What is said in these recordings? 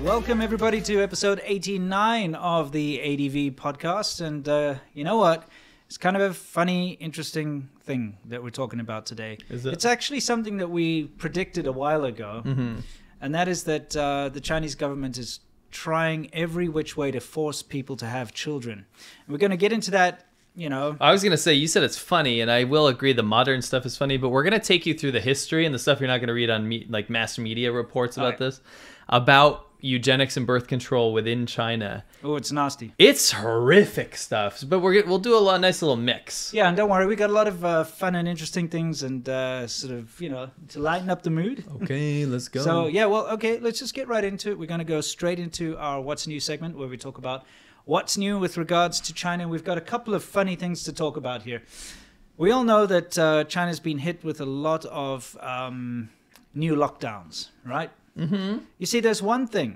Welcome everybody to episode 89 of the ADV podcast. And you know what? It's kind of a funny, interesting thing that we're talking about today. Is it? It's actually something that we predicted a while ago. Mm-hmm. And that is that the Chinese government is trying every which way to force people to have children. And we're going to get into that, you know. I was going to say, you said it's funny, and I will agree the modern stuff is funny, but we're going to take you through the history and the stuff you're not going to read on like mass media reports about this, about eugenics and birth control within China. Oh, it's nasty. It's horrific stuff, but we'll do a nice little mix. Yeah, and don't worry, we got a lot of fun and interesting things and sort of, you know, to lighten up the mood. Okay, let's go. So, yeah, well, okay, let's just get right into it. We're going to go straight into our What's New segment where we talk about what's new with regards to China. We've got a couple of funny things to talk about here. We all know that China's been hit with a lot of new lockdowns, right? Mm-hmm. You see, there's one thing.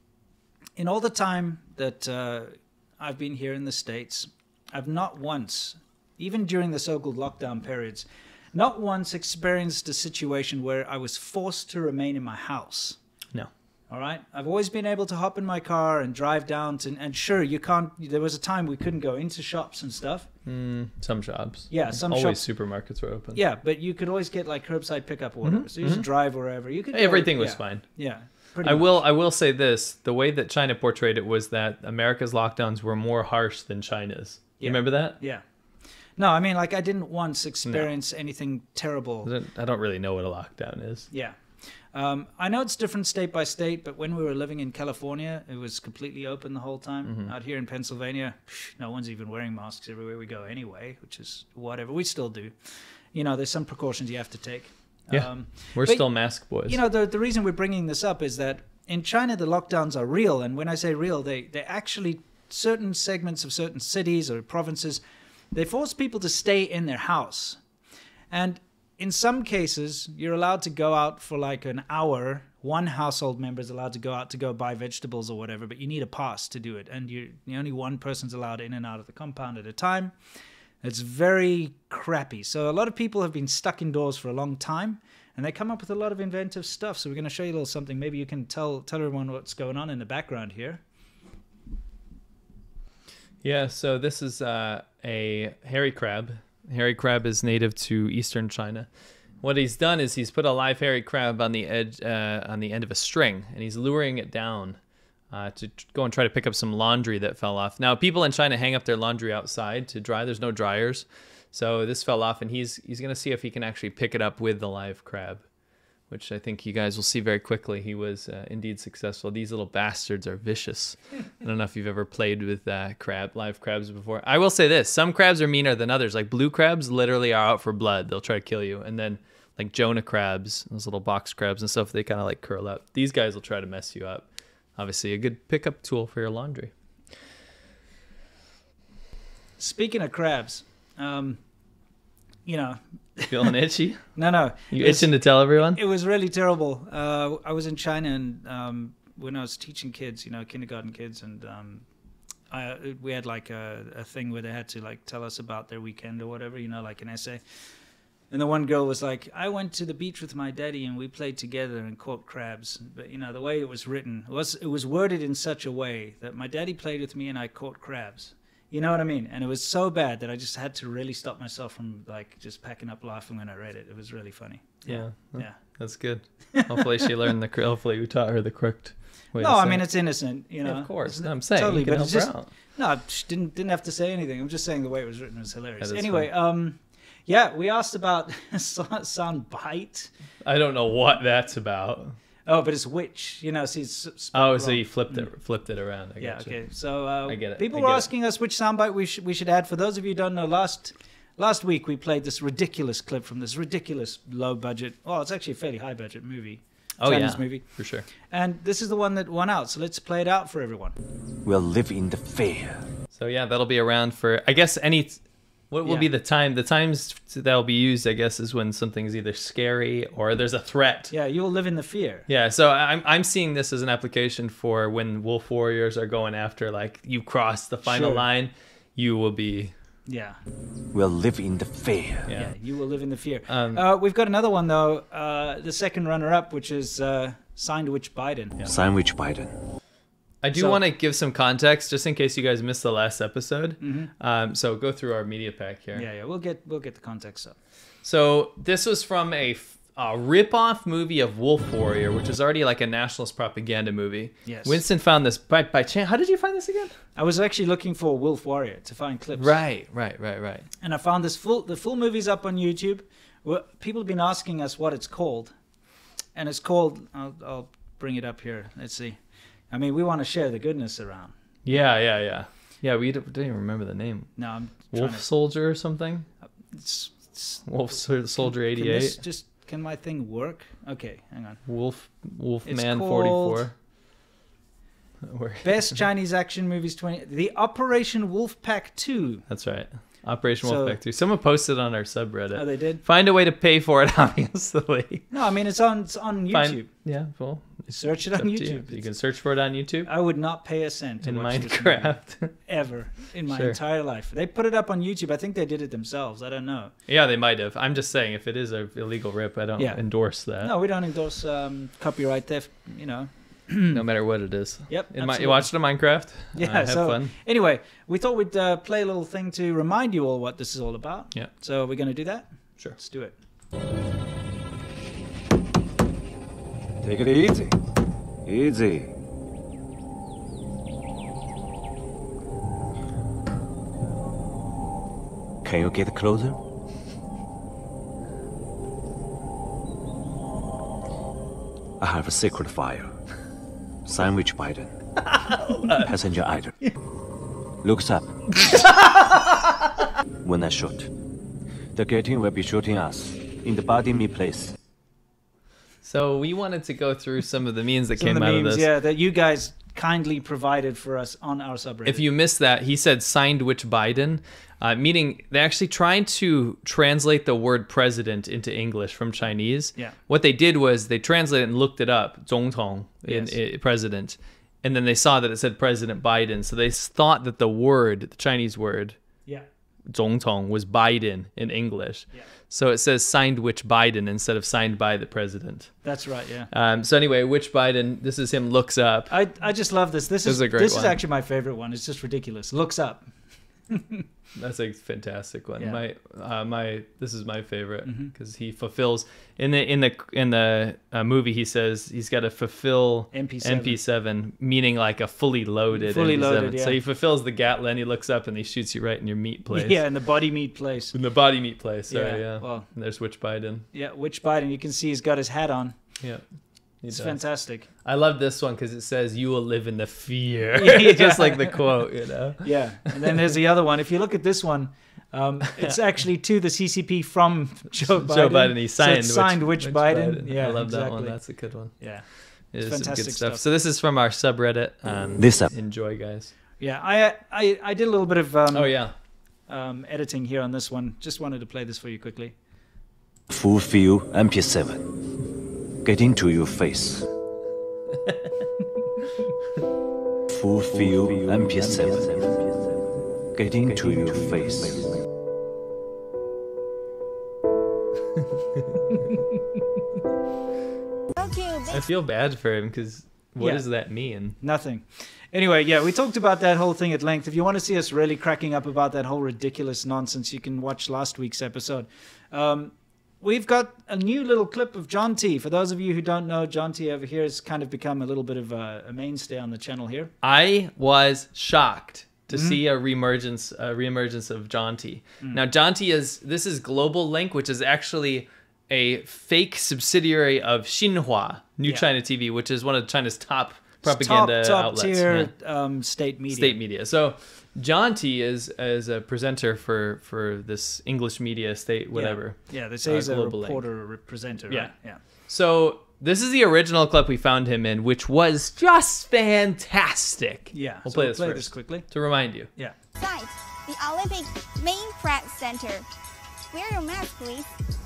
In all the time that I've been here in the States, I've not once, even during the so-called lockdown periods, not once experienced a situation where I was forced to remain in my house. No. All right? I've always been able to hop in my car and drive down to, and sure, you can't, there was a time we couldn't go into shops and stuff. Some shops. Yeah, some always shops. Supermarkets were open. Yeah, but you could always get like curbside pickup or whatever. So you just drive wherever. You could Everything go, was fine. Yeah. I will say this: the way that China portrayed it was that America's lockdowns were more harsh than China's. You remember that? Yeah. No, I mean, like, I didn't once experience anything terrible. I don't really know what a lockdown is. Yeah. I know it's different state by state, but when we were living in California, it was completely open the whole time. Out here in Pennsylvania, no one's even wearing masks everywhere we go anyway, which is whatever. We still do. You know, there's some precautions you have to take. Yeah, we're still mask boys. You know, the reason we're bringing this up is that in China, the lockdowns are real. And when I say real, they actually, certain segments of certain cities or provinces, they force people to stay in their house. And in some cases, you're allowed to go out for like an hour. One household member is allowed to go out to go buy vegetables or whatever, but you need a pass to do it. And only one person's allowed in and out of the compound at a time. It's very crappy. So a lot of people have been stuck indoors for a long time, and they come up with a lot of inventive stuff. So we're going to show you a little something. Maybe you can tell everyone what's going on in the background here. Yeah, so this is a hairy crab. Hairy crab is native to eastern China. What he's done is he's put a live hairy crab on the edge, on the end of a string, and he's luring it down to go and try to pick up some laundry that fell off. Now, people in China hang up their laundry outside to dry. There's no dryers, so this fell off, and he's gonna see if he can actually pick it up with the live crab, which I think you guys will see very quickly. He was indeed successful. These little bastards are vicious. I don't know if you've ever played with live crabs before. I will say this: some crabs are meaner than others. Like blue crabs literally are out for blood. They'll try to kill you. And then like Jonah crabs, those little box crabs and stuff, they kind of like curl up. These guys will try to mess you up. Obviously a good pickup tool for your laundry. Speaking of crabs, you know, feeling itchy? No. You itching to tell everyone? It was really terrible. I was in China, and when I was teaching kids, you know, kindergarten kids, and we had like a thing where they had to like tell us about their weekend or whatever, you know, like an essay. And the one girl was like, I went to the beach with my daddy and we played together and caught crabs. But, you know, the way it was written, it was worded in such a way that my daddy played with me and I caught crabs. You know what I mean? And it was so bad that I just had to really stop myself from like just packing up laughing when I read it. It was really funny. Yeah. That's good. Hopefully she learned hopefully we taught her the correct way to say I mean, it's innocent, you know. Yeah, of course. No, I'm saying totally, you can help her out. No, she didn't have to say anything. I'm just saying the way it was written was hilarious. Anyway, yeah, we asked about soundbite. I don't know what that's about. Oh, but it's which, you know, see, so you flipped it around. I gotcha. Okay. So I get it. People were asking us which soundbite we should add. For those of you who don't know, last week we played this ridiculous clip from this ridiculous low budget. Well, it's actually a fairly high budget movie. Chinese movie. For sure. And this is the one that won out. So let's play it out for everyone. We'll live in the fear. So yeah, that'll be around for, I guess, what will be the time? The times that'll be used, I guess, is when something's either scary or there's a threat. Yeah, you will live in the fear. Yeah, so I'm seeing this as an application for when wolf warriors are going after, like, you cross the final line, you will be... Yeah. We'll live in the fear. Yeah, you will live in the fear. We've got another one, though, the second runner-up, which is Sandwich Biden. Yeah. Sandwich Biden. I do want to give some context just in case you guys missed the last episode. So go through our media pack here. Yeah, we'll get the context up. So this was from a rip-off movie of Wolf Warrior, which is already like a nationalist propaganda movie. Yes. Winston found this by chance. How did you find this again? I was actually looking for Wolf Warrior to find clips. Right. And I found the full movie's up on YouTube. People have been asking us what it's called. And it's called, I'll bring it up here. Let's see. I mean, we want to share the goodness around. Yeah. Yeah, we didn't even remember the name. No, I'm Wolf Soldier or something? Wolf Soldier 88. Can my thing work? Okay, hang on. Wolfman 44. Best Chinese action movies 20. The Operation Wolfpack 2. That's right. Operation Wolfpack 2. Someone posted on our subreddit. Oh, they did? Find a way to pay for it, obviously. No, I mean, it's on YouTube. Yeah, well. Search it on YouTube. You can search for it on YouTube. I would not pay a cent to in watch Minecraft. This ever in my entire life. They put it up on YouTube. I think they did it themselves. I don't know. Yeah, they might have. I'm just saying, if it is an illegal rip, I don't endorse that. No, we don't endorse copyright theft, No matter what it is. Yep. You watched it in Minecraft? Yeah, have fun. Anyway, we thought we'd play a little thing to remind you all what this is all about. Yeah. So we're going to do that? Sure. Let's do it. Take it easy. Easy. Can you get closer? I have a secret file. Sandwich Biden. Passenger item. Looks up. When I shoot, the getting will be shooting us in the body me place. So we wanted to go through some of the memes that came out of this. Yeah, that you guys kindly provided for us on our subreddit. If you missed that, he said Sandwich Biden, meaning they actually tried to translate the word president into English from Chinese. Yeah. What they did was they translated and looked it up, 总统, in president, and then they saw that it said President Biden. So they thought that the Chinese word, 总统, was Biden in English. Yeah. So it says Sandwich Biden instead of signed by the president. That's right, yeah. So anyway, which Biden? This is him. Looks up. I just love this. This is a great one. This is actually my favorite one. It's just ridiculous. Looks up. That's a fantastic one. Yeah. This is my favorite because he fulfills in the movie. He says he's got to fulfill MP7, meaning like a fully loaded MP7. Yeah. So he fulfills the Gatling. He looks up and he shoots you right in your meat place. Yeah, in the body meat place. In the body meat place. Sorry, yeah. Well, and there's Which Biden. Yeah, Which Biden. You can see he's got his hat on. Yeah. It's fantastic. I love this one because it says you will live in the fear. Yeah. Just like the quote, Yeah. And then there's the other one. If you look at this one, it's actually to the CCP from Joe Biden. Joe Biden, he signed, so signed Which Biden. Yeah, I love that one. That's a good one. Yeah. It's fantastic good stuff. So this is from our subreddit. Enjoy, guys. Yeah, I did a little bit of editing here on this one. Just wanted to play this for you quickly. Fulfill MP7. Get into your face. Fulfill MP7. Get into your face. I feel bad for him because what does that mean? Nothing. Anyway, yeah, we talked about that whole thing at length. If you want to see us really cracking up about that whole ridiculous nonsense, you can watch last week's episode. We've got a new little clip of John T. For those of you who don't know, John T. over here has kind of become a little bit of a mainstay on the channel here. I was shocked to see a reemergence of John T. Now, John T. this is Global Link, which is actually a fake subsidiary of Xinhua, New China TV, which is one of China's top propaganda outlets. Top-tier state media. State media. So John T is a presenter for this English media state, whatever. Yeah, they say he's a reporter or a presenter, right? Yeah. So this is the original clip we found him in, which was just fantastic. Yeah. We'll play this quickly to remind you. Yeah. Site, the Olympic main practice center. Wear your mask, please.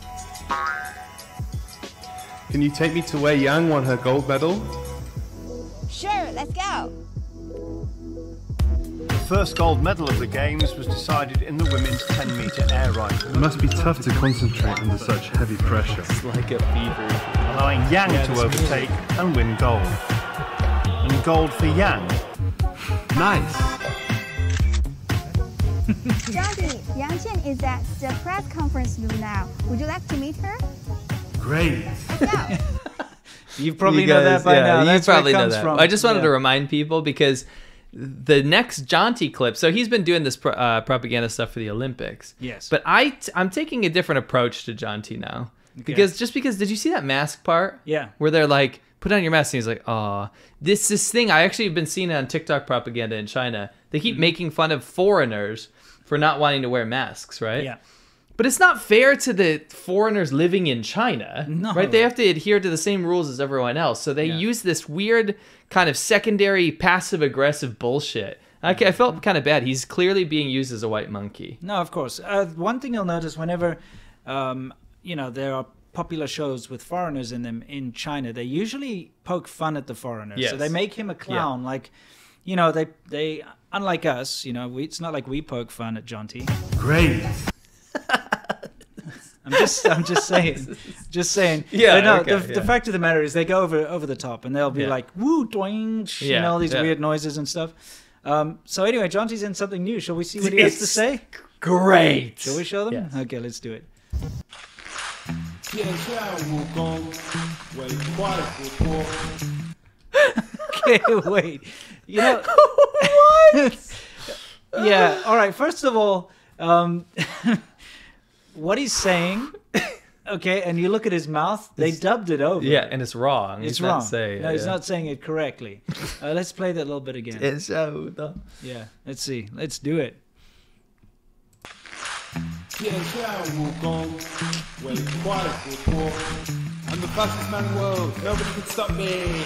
Can you take me to where Yang won her gold medal? Sure, let's go. first gold medal of the Games was decided in the women's 10-metre air rifle. It must be tough to concentrate under such heavy pressure. It's like a fever. Allowing Yang to overtake and win gold. And gold for Yang. Nice. Johnny, Yang Chen is at the press conference room now. Would you like to meet her? Great. Let's go. You probably know that by now. You That's where it probably know comes that. from. I just wanted Yeah. to remind people because the next Jaunty clip. So he's been doing this propaganda stuff for the Olympics. Yes. But I'm taking a different approach to Jaunty now because did you see that mask part? Yeah. Where they're like, put on your mask, and he's like, "Aw, this thing." I actually have been seeing it on TikTok propaganda in China. They keep making fun of foreigners for not wanting to wear masks, right? Yeah. But it's not fair to the foreigners living in China, No. right? They have to adhere to the same rules as everyone else. So they use this weird kind of secondary passive-aggressive bullshit. I felt kind of bad. He's clearly being used as a white monkey. No, of course. One thing you'll notice whenever, there are popular shows with foreigners in them in China, they usually poke fun at the foreigners. Yes. So they make him a clown. Like, they unlike us, it's not like we poke fun at Jaunty. Great. I'm just saying. Yeah, But no, okay, the fact of the matter is they go over the top and they'll be Yeah. like, woo, doing, all these weird noises and stuff. So anyway, Jaunty's in something new. Shall we see what he has to say? Great. Shall we show them? Yes. Okay, let's do it. Okay, wait. What? Yeah, all right. First of all, what he's saying, okay, and you look at his mouth, they dubbed it over. Yeah, and it's wrong. It's He's wrong. Not saying No, it, he's yeah. not saying it correctly. Let's play that little bit again. Yeah, let's see. Let's do it. I'm the fastest man in the world. Nobody can stop me.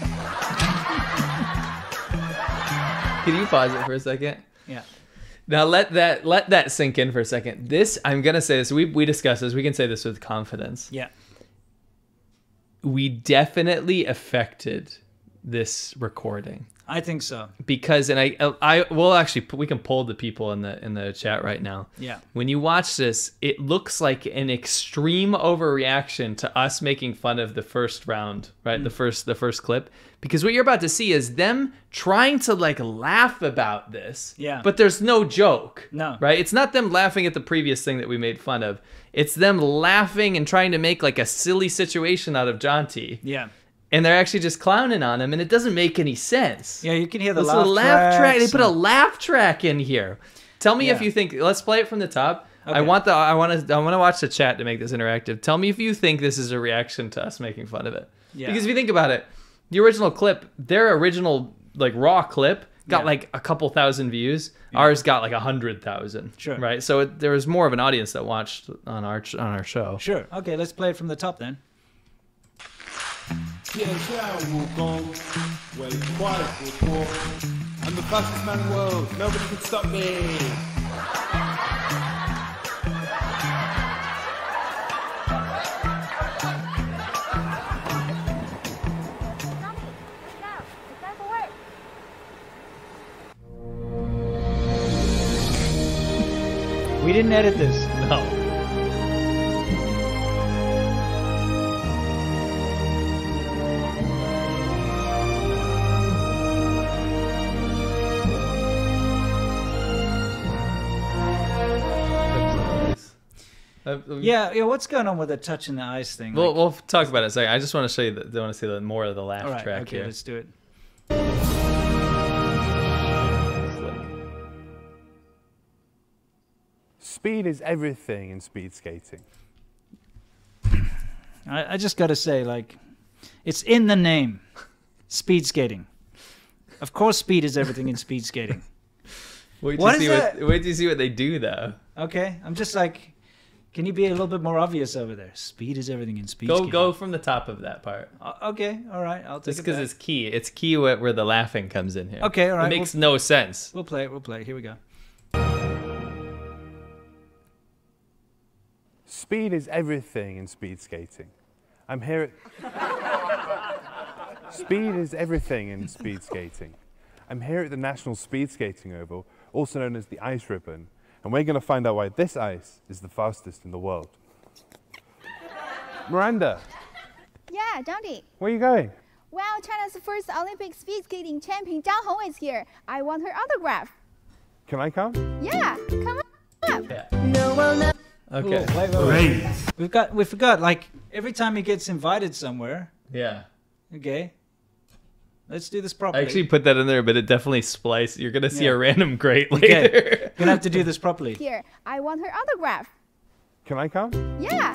Can you pause it for a second? Yeah. Now let that sink in for a second. This, I'm gonna say this. We discussed this. We can say this with confidence. Yeah. We definitely affected this recording I think so. because, and I will actually we can poll the people in the chat right now. Yeah. When you watch this, it looks like an extreme overreaction to us making fun of the first round, right? The first clip, because what you're about to see is them trying to like laugh about this. Yeah. But there's no joke. No. Right? It's not them laughing at the previous thing that we made fun of. It's them laughing and trying to make like a silly situation out of Jaunty. Yeah. And they're actually just clowning on him, and it doesn't make any sense. Yeah, you can hear the Listen to laugh the track. They tracks put a and- laugh track in here. Tell me if Yeah. you think. Let's play it from the top. Okay. I want to watch the chat to make this interactive. Tell me if you think this is a reaction to us making fun of it. Yeah. Because if you think about it, the original clip, their original like raw clip got Yeah. like a couple thousand views. Ours got like 100,000. Sure. Right. So there was more of an audience that watched on our show. Sure. Okay, let's play it from the top then. I'm the fastest man in the world. Nobody can stop me. We didn't edit this. No. Yeah, what's going on with the touch in the eyes thing? We'll talk about it in a second. I just want to show you. I want to see more of the laugh all right, track okay, here. let's do it. Speed is everything in speed skating. I just got to say, like, it's in the name, speed skating. Of course, speed is everything in speed skating. Wait What to is see that? wait to see what they do though. Okay, I'm just like, can you be a little bit more obvious over there? Speed is everything in speed skating. Go from the top of that part. Okay, all right, I'll take Just it because back. it's key. It's key where the laughing comes in here. Okay, all right, It makes no sense. We'll play it. Here we go. Speed is everything in speed skating. I'm here at... Speed is everything in speed skating. I'm here at the National Speed Skating Oval, also known as the ice ribbon. And we're going to find out why this ice is the fastest in the world. Miranda, Yeah, Dante. where are you going? Well, China's first Olympic speed skating champion Zhang Hong is here. I want her autograph. Can I come? Yeah, come on up. Okay. Wait. We forgot. Like every time he gets invited somewhere. Yeah. Okay. Let's do this I properly. actually put that in there, but it definitely spliced. You're gonna see Yeah. a random grate Okay. later. Gonna have to do this properly. Here, I want her autograph. Can I come? Yeah.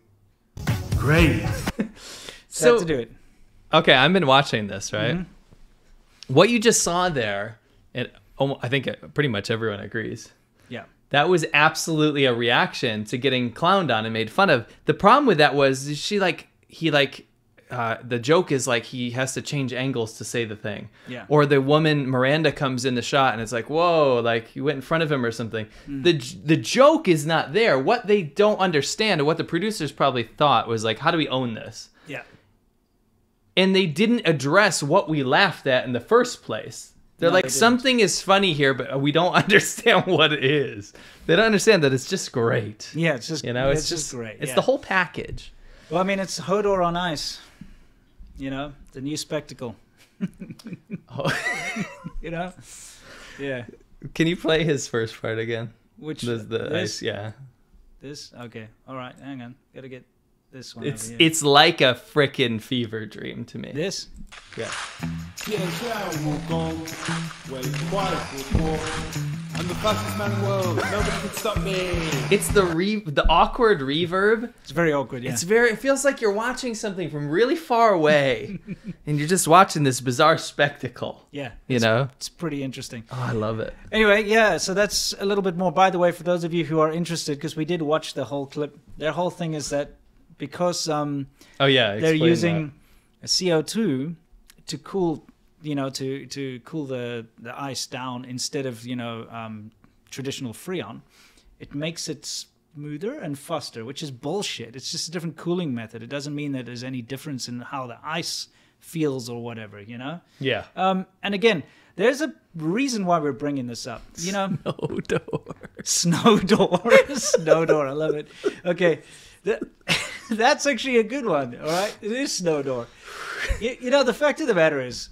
So have to do it. Okay, I've been watching this, right? Mm-hmm. What you just saw there, and I think pretty much everyone agrees. Yeah. That was absolutely a reaction to getting clowned on and made fun of. The problem with that was the joke is like he has to change angles to say the thing. Yeah. Or the woman Miranda comes in the shot and it's like, whoa, like you went in front of him or something. The joke is not there. What they don't understand and what the producers probably thought was like, how do we own this? Yeah. And they didn't address what we laughed at in the first place. They're No, like, they didn't. something is funny here, but we don't understand what it is. They don't understand that it's just great. Yeah, it's just It's just great. It's yeah. the whole package. Well, I mean, it's Hodor on ice. You know, the new spectacle. You know? Yeah. Can you play his first part again? Which The this? ice, yeah. This? Okay. All right. Hang on. Gotta get this one. It's over here. it's like a frickin' fever dream to me. This. Yeah. I'm the fastest man in the world. Nobody can stop me. It's the awkward reverb. It's very awkward. Yeah. It feels like you're watching something from really far away, and you're just watching this bizarre spectacle. Yeah. You know. It's pretty interesting. Oh, I love it. Anyway, yeah. So that's a little bit more. By the way, for those of you who are interested, because we did watch the whole clip. Their whole thing is that because Oh yeah. they're explain using CO2 to cool, to cool the ice down instead of traditional Freon, it makes it smoother and faster, which is bullshit. It's just a different cooling method. It doesn't mean that there's any difference in how the ice feels or whatever, that. Yeah. And again, there's a reason why we're bringing this up. Odor. Snow door. Snow door. I love it. Okay. That's actually a good one. All right. It is snow door. The fact of the matter is,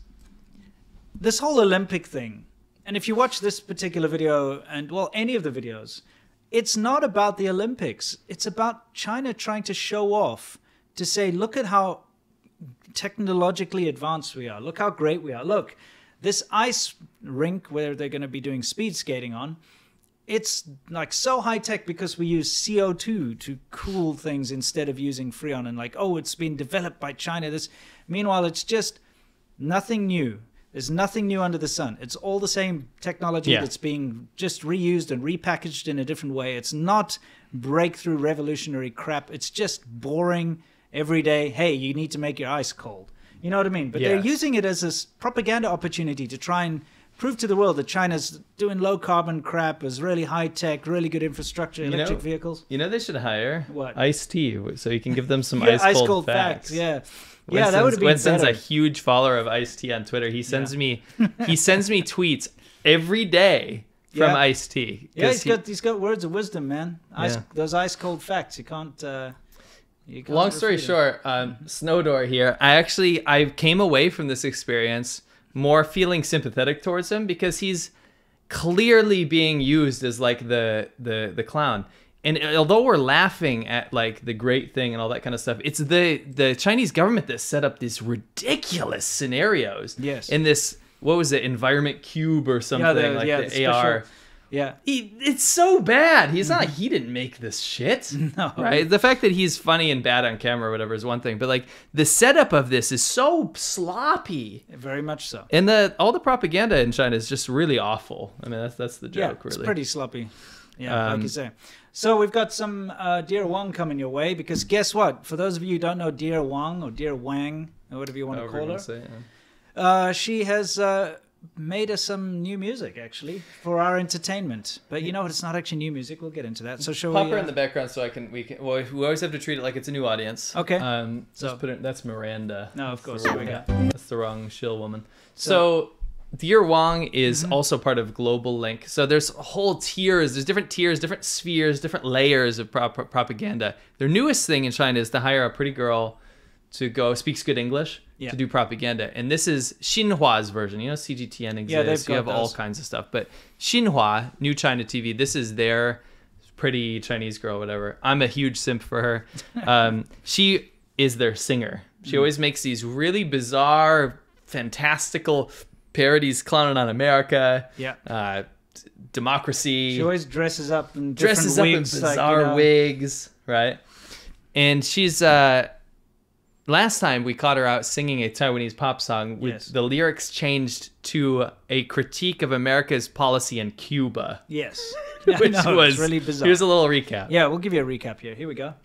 this whole Olympic thing, and if you watch this particular video and, well, any of the videos, it's not about the Olympics. It's about China trying to show off, to say, look at how technologically advanced we are. Look how great we are. Look, this ice rink where they're going to be doing speed skating on, it's like so high tech because we use CO2 to cool things instead of using Freon, and like, oh, it's been developed by China. Meanwhile, it's just nothing new. There's nothing new under the sun. It's all the same technology that's being just reused and repackaged in a different way. It's not breakthrough revolutionary crap. It's just boring, everyday, hey, you need to make your ice cold. You know what I mean? But they're using it as a propaganda opportunity to try and prove to the world that China's doing low carbon crap, is really high tech, really good infrastructure, electric vehicles. They should hire What? Ice-T so you can give them some Ice cold facts. Yeah. Winston's, That would be Winston's better. a huge follower of Ice-T on Twitter. He sends me tweets every day from Ice-T. Yeah, he's got words of wisdom, man. Those ice cold facts. You can't Long story refute 'em. short, Snowdoor here. I came away from this experience more feeling sympathetic towards him because he's clearly being used as like the clown. And although we're laughing at like the great thing and all that kind of stuff, it's the Chinese government that set up these ridiculous scenarios. Yes. In this, what was it, environment cube or something, the AR. Yeah. It's so bad. He's not. He didn't make this shit. No. Right. The fact that he's funny and bad on camera or whatever is one thing, but like the setup of this is so sloppy. Very much so. And all the propaganda in China is just really awful. I mean, that's the joke, really. It's pretty sloppy. Yeah, like you say. So we've got some Dear Wang coming your way, because guess what? For those of you who don't know Dear Wang or Dear Wang, or whatever you want to call her, she has made us some new music, actually, for our entertainment. But you know what? It's not actually new music. We'll get into that. So shall Pop we... her in the background so we always have to treat it like it's a new audience. Okay. Just put it. That's Miranda. No, of course. That's the wrong shill woman. So Dear Wang is also part of Global Link. So there's whole tiers. There's different tiers, different spheres, different layers of propaganda. Their newest thing in China is to hire a pretty girl to go speaks good English to do propaganda. And this is Xinhua's version. You know, CGTN exists. You have all kinds of stuff. But Xinhua, New China TV, this is their pretty Chinese girl, whatever. I'm a huge simp for her. She is their singer. She always makes these really bizarre, fantastical parodies clowning on America, democracy. She always dresses up in different wigs, in bizarre wigs, right? And she's last time we caught her out singing a Taiwanese pop song with the lyrics changed to a critique of America's policy in Cuba. Yes, which was it's really bizarre. Here's a little recap. Yeah, we'll give you a recap here. Here we go.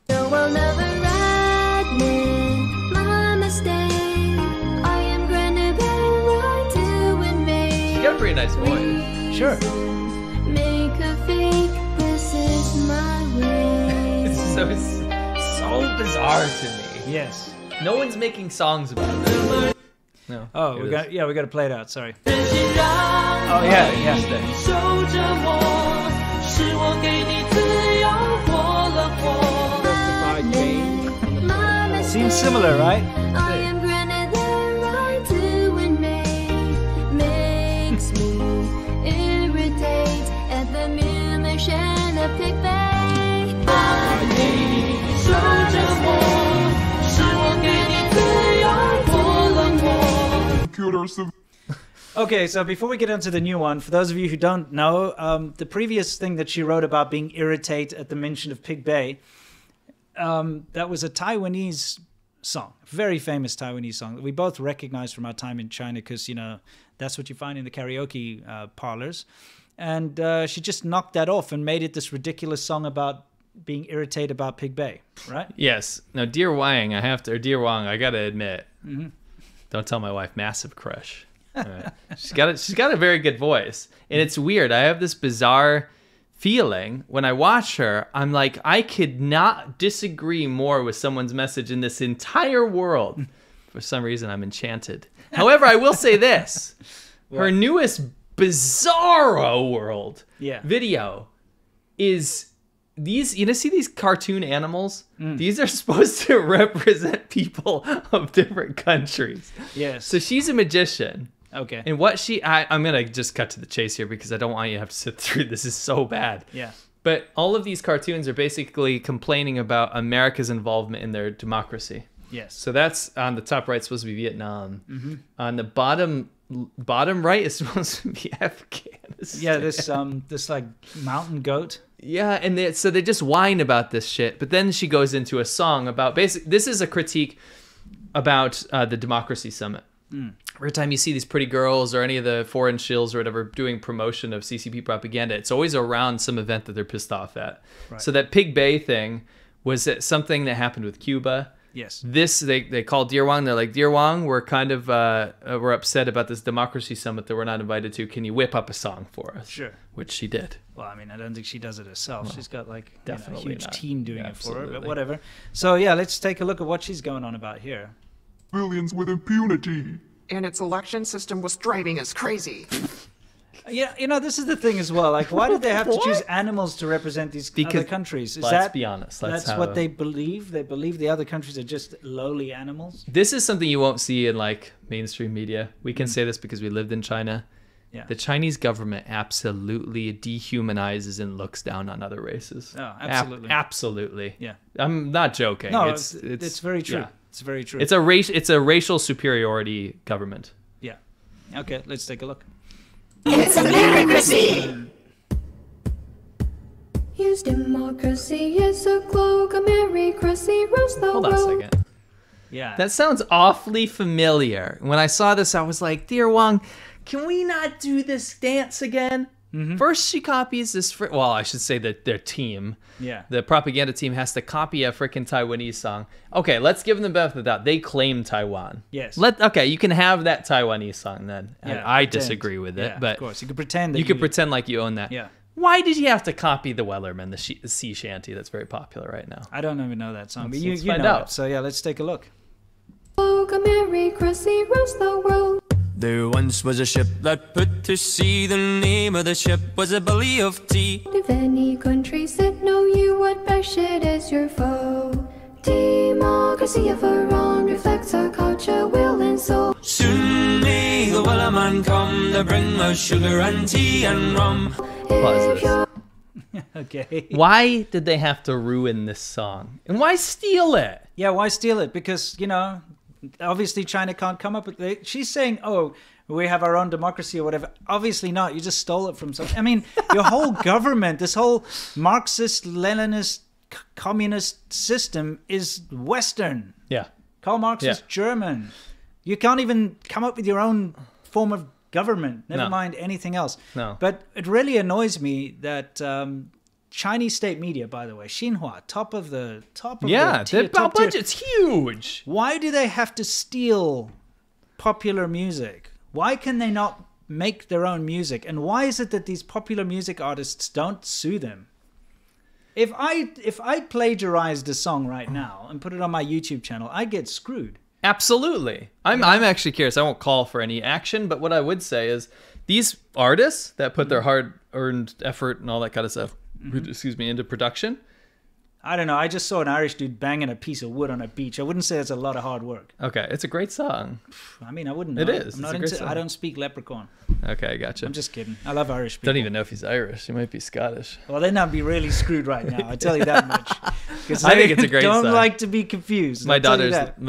She's got a pretty nice voice. Sure. Make a fake, this is my way. It's so bizarre to me. Yes. No one's making songs about it. No. Oh, we got to play it out. Sorry. Oh yeah. Seems similar, right? I am granted the right to invade. Makes me irritate at the mere mention of Pig Bay. Okay, so before we get into the new one, for those of you who don't know, the previous thing that she wrote about being irritated at the mention of Pig Bay, that was a Taiwanese song, a very famous Taiwanese song that we both recognize from our time in China because, you know, that's what you find in the karaoke parlors. And she just knocked that off and made it this ridiculous song about being irritated about Pig Bay, right? Yes. Now, Dear Wang, Dear Wang, I gotta admit, don't tell my wife, massive crush. Right. She's got a very good voice, and it's weird. I have this bizarre feeling when I watch her. I'm like, I could not disagree more with someone's message in this entire world. For some reason, I'm enchanted. However, I will say this: her newest Bizarro World video is. These, you know, see these cartoon animals? These are supposed to represent people of different countries. Yes. So she's a magician. Okay. And what I'm going to just cut to the chase here because I don't want you to have to sit through this. Is so bad. Yeah. But all of these cartoons are basically complaining about America's involvement in their democracy. Yes. So that's on the top right, supposed to be Vietnam. On the bottom right is supposed to be Afghanistan. Yeah, this like mountain goat. Yeah, and so they just whine about this shit. But then she goes into a song about this is a critique about the Democracy Summit. Every time you see these pretty girls or any of the foreign shills or whatever doing promotion of CCP propaganda, it's always around some event that they're pissed off at. Right. So that Pig Bay thing was something that happened with Cuba. Yes. This they call Dear Wang. They're like, Dear Wang, we're kind of we're upset about this Democracy Summit that we're not invited to. Can you whip up a song for us? Sure. Which she did. Well, I mean, I don't think she does it herself. She's got like definitely a huge team doing it for her, but Absolutely. whatever. So yeah, let's take a look at what she's going on about here. Civilians with impunity. And its election system was driving us crazy. Yeah, you know, this is the thing as well. Like, why did they have to choose animals to represent these other countries? Let's be honest. That's what they believe? They believe the other countries are just lowly animals? This is something you won't see in like mainstream media. We can say this because we lived in China. Yeah. The Chinese government absolutely dehumanizes and looks down on other races. Oh, absolutely. Absolutely. Yeah. I'm not joking. No, it's very true. Yeah. It's very true. It's a racial superiority government. Yeah. Okay, let's take a look. It's a democracy! Use democracy as a cloak, a merry-cracy, roast the Hold on a second. Yeah. That sounds awfully familiar. When I saw this, I was like, Dear Wang, can we not do this dance again? First, she copies this. Well, I should say that their team, the propaganda team, has to copy a freaking Taiwanese song. Okay, let's give them the benefit of the doubt. They claim Taiwan. Yes. Okay, you can have that Taiwanese song then. Yeah, I pretend. disagree with it, Yeah, but of course, you could pretend that you could pretend like you own that. Yeah. Why did you have to copy the Wellerman, the sea shanty that's very popular right now? I don't even know that song, but you find know out. it. So yeah, let's take a look. Cloak, a merry-cracy, roast the world. There once was a ship that put to sea. The name of the ship was a belly of tea. If any countries that know you would bash it as your foe. Democracy of our own reflects our culture, will and soul. Soon may the wellerman come to bring us sugar and tea and rum. Pause this. Okay. Why did they have to ruin this song? And why steal it? Yeah, why steal it? Because, you know, obviously China can't come up with it. She's saying, oh, we have our own democracy or whatever. Obviously not. You just stole it from some. I mean, your whole government, this whole Marxist, Leninist, communist system is Western. Yeah. Karl Marx is German. You can't even come up with your own form of government, never mind anything else. No. But it really annoys me that Chinese state media, by the way, Xinhua, top of the their budget's huge. Why do they have to steal popular music? Why can they not make their own music? And why is it that these popular music artists don't sue them? If I plagiarized a song right now and put it on my YouTube channel, I'd get screwed. Absolutely. I'm actually curious. I won't call for any action, but what I would say is these artists that put their hard-earned effort and all that kind of stuff, into production. I don't know. I just saw an Irish dude banging a piece of wood on a beach. I wouldn't say it's a lot of hard work. Okay, it's a great song. I mean, I wouldn't know. It is. I'm not it's a great song. I don't speak leprechaun. Okay, I gotcha. I'm just kidding. I love Irish people. Don't even know if he's Irish. He might be Scottish. Well, then I'd be really screwed right now. I tell you that much. Because I think it's a great don't song. like to be confused. My daughter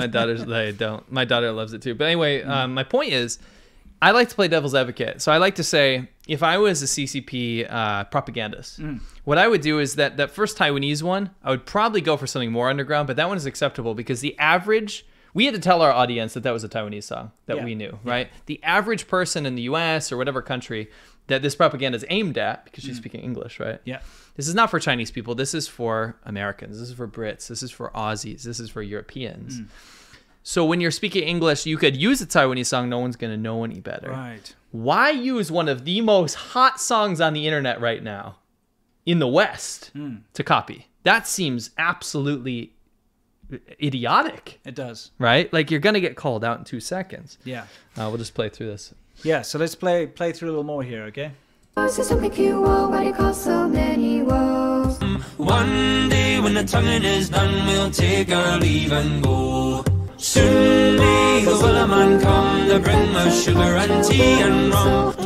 loves it too. But anyway, my point is, I like to play devil's advocate. So I like to say, if I was a CCP propagandist, what I would do is that first Taiwanese one, I would probably go for something more underground, but that one is acceptable because the average, we had to tell our audience that was a Taiwanese song that we knew, right? The average person in the US or whatever country that this propaganda is aimed at, because she's speaking English, right? Yeah. This is not for Chinese people. This is for Americans. This is for Brits. This is for Aussies. This is for Europeans. So when you're speaking English, you could use a Taiwanese song. No one's going to know any better. Right. Why use one of the most hot songs on the internet right now in the West to copy? That seems absolutely idiotic. It does. Right? Like you're going to get called out in 2 seconds. Yeah. We'll just play through this. Yeah, so let's play through a little more here, okay? System make you woe, why do you cause so many woes? One day when the tonguing is done, we'll take our leave and go. Soon may the wellerman come to bring us sugar and tea and rum.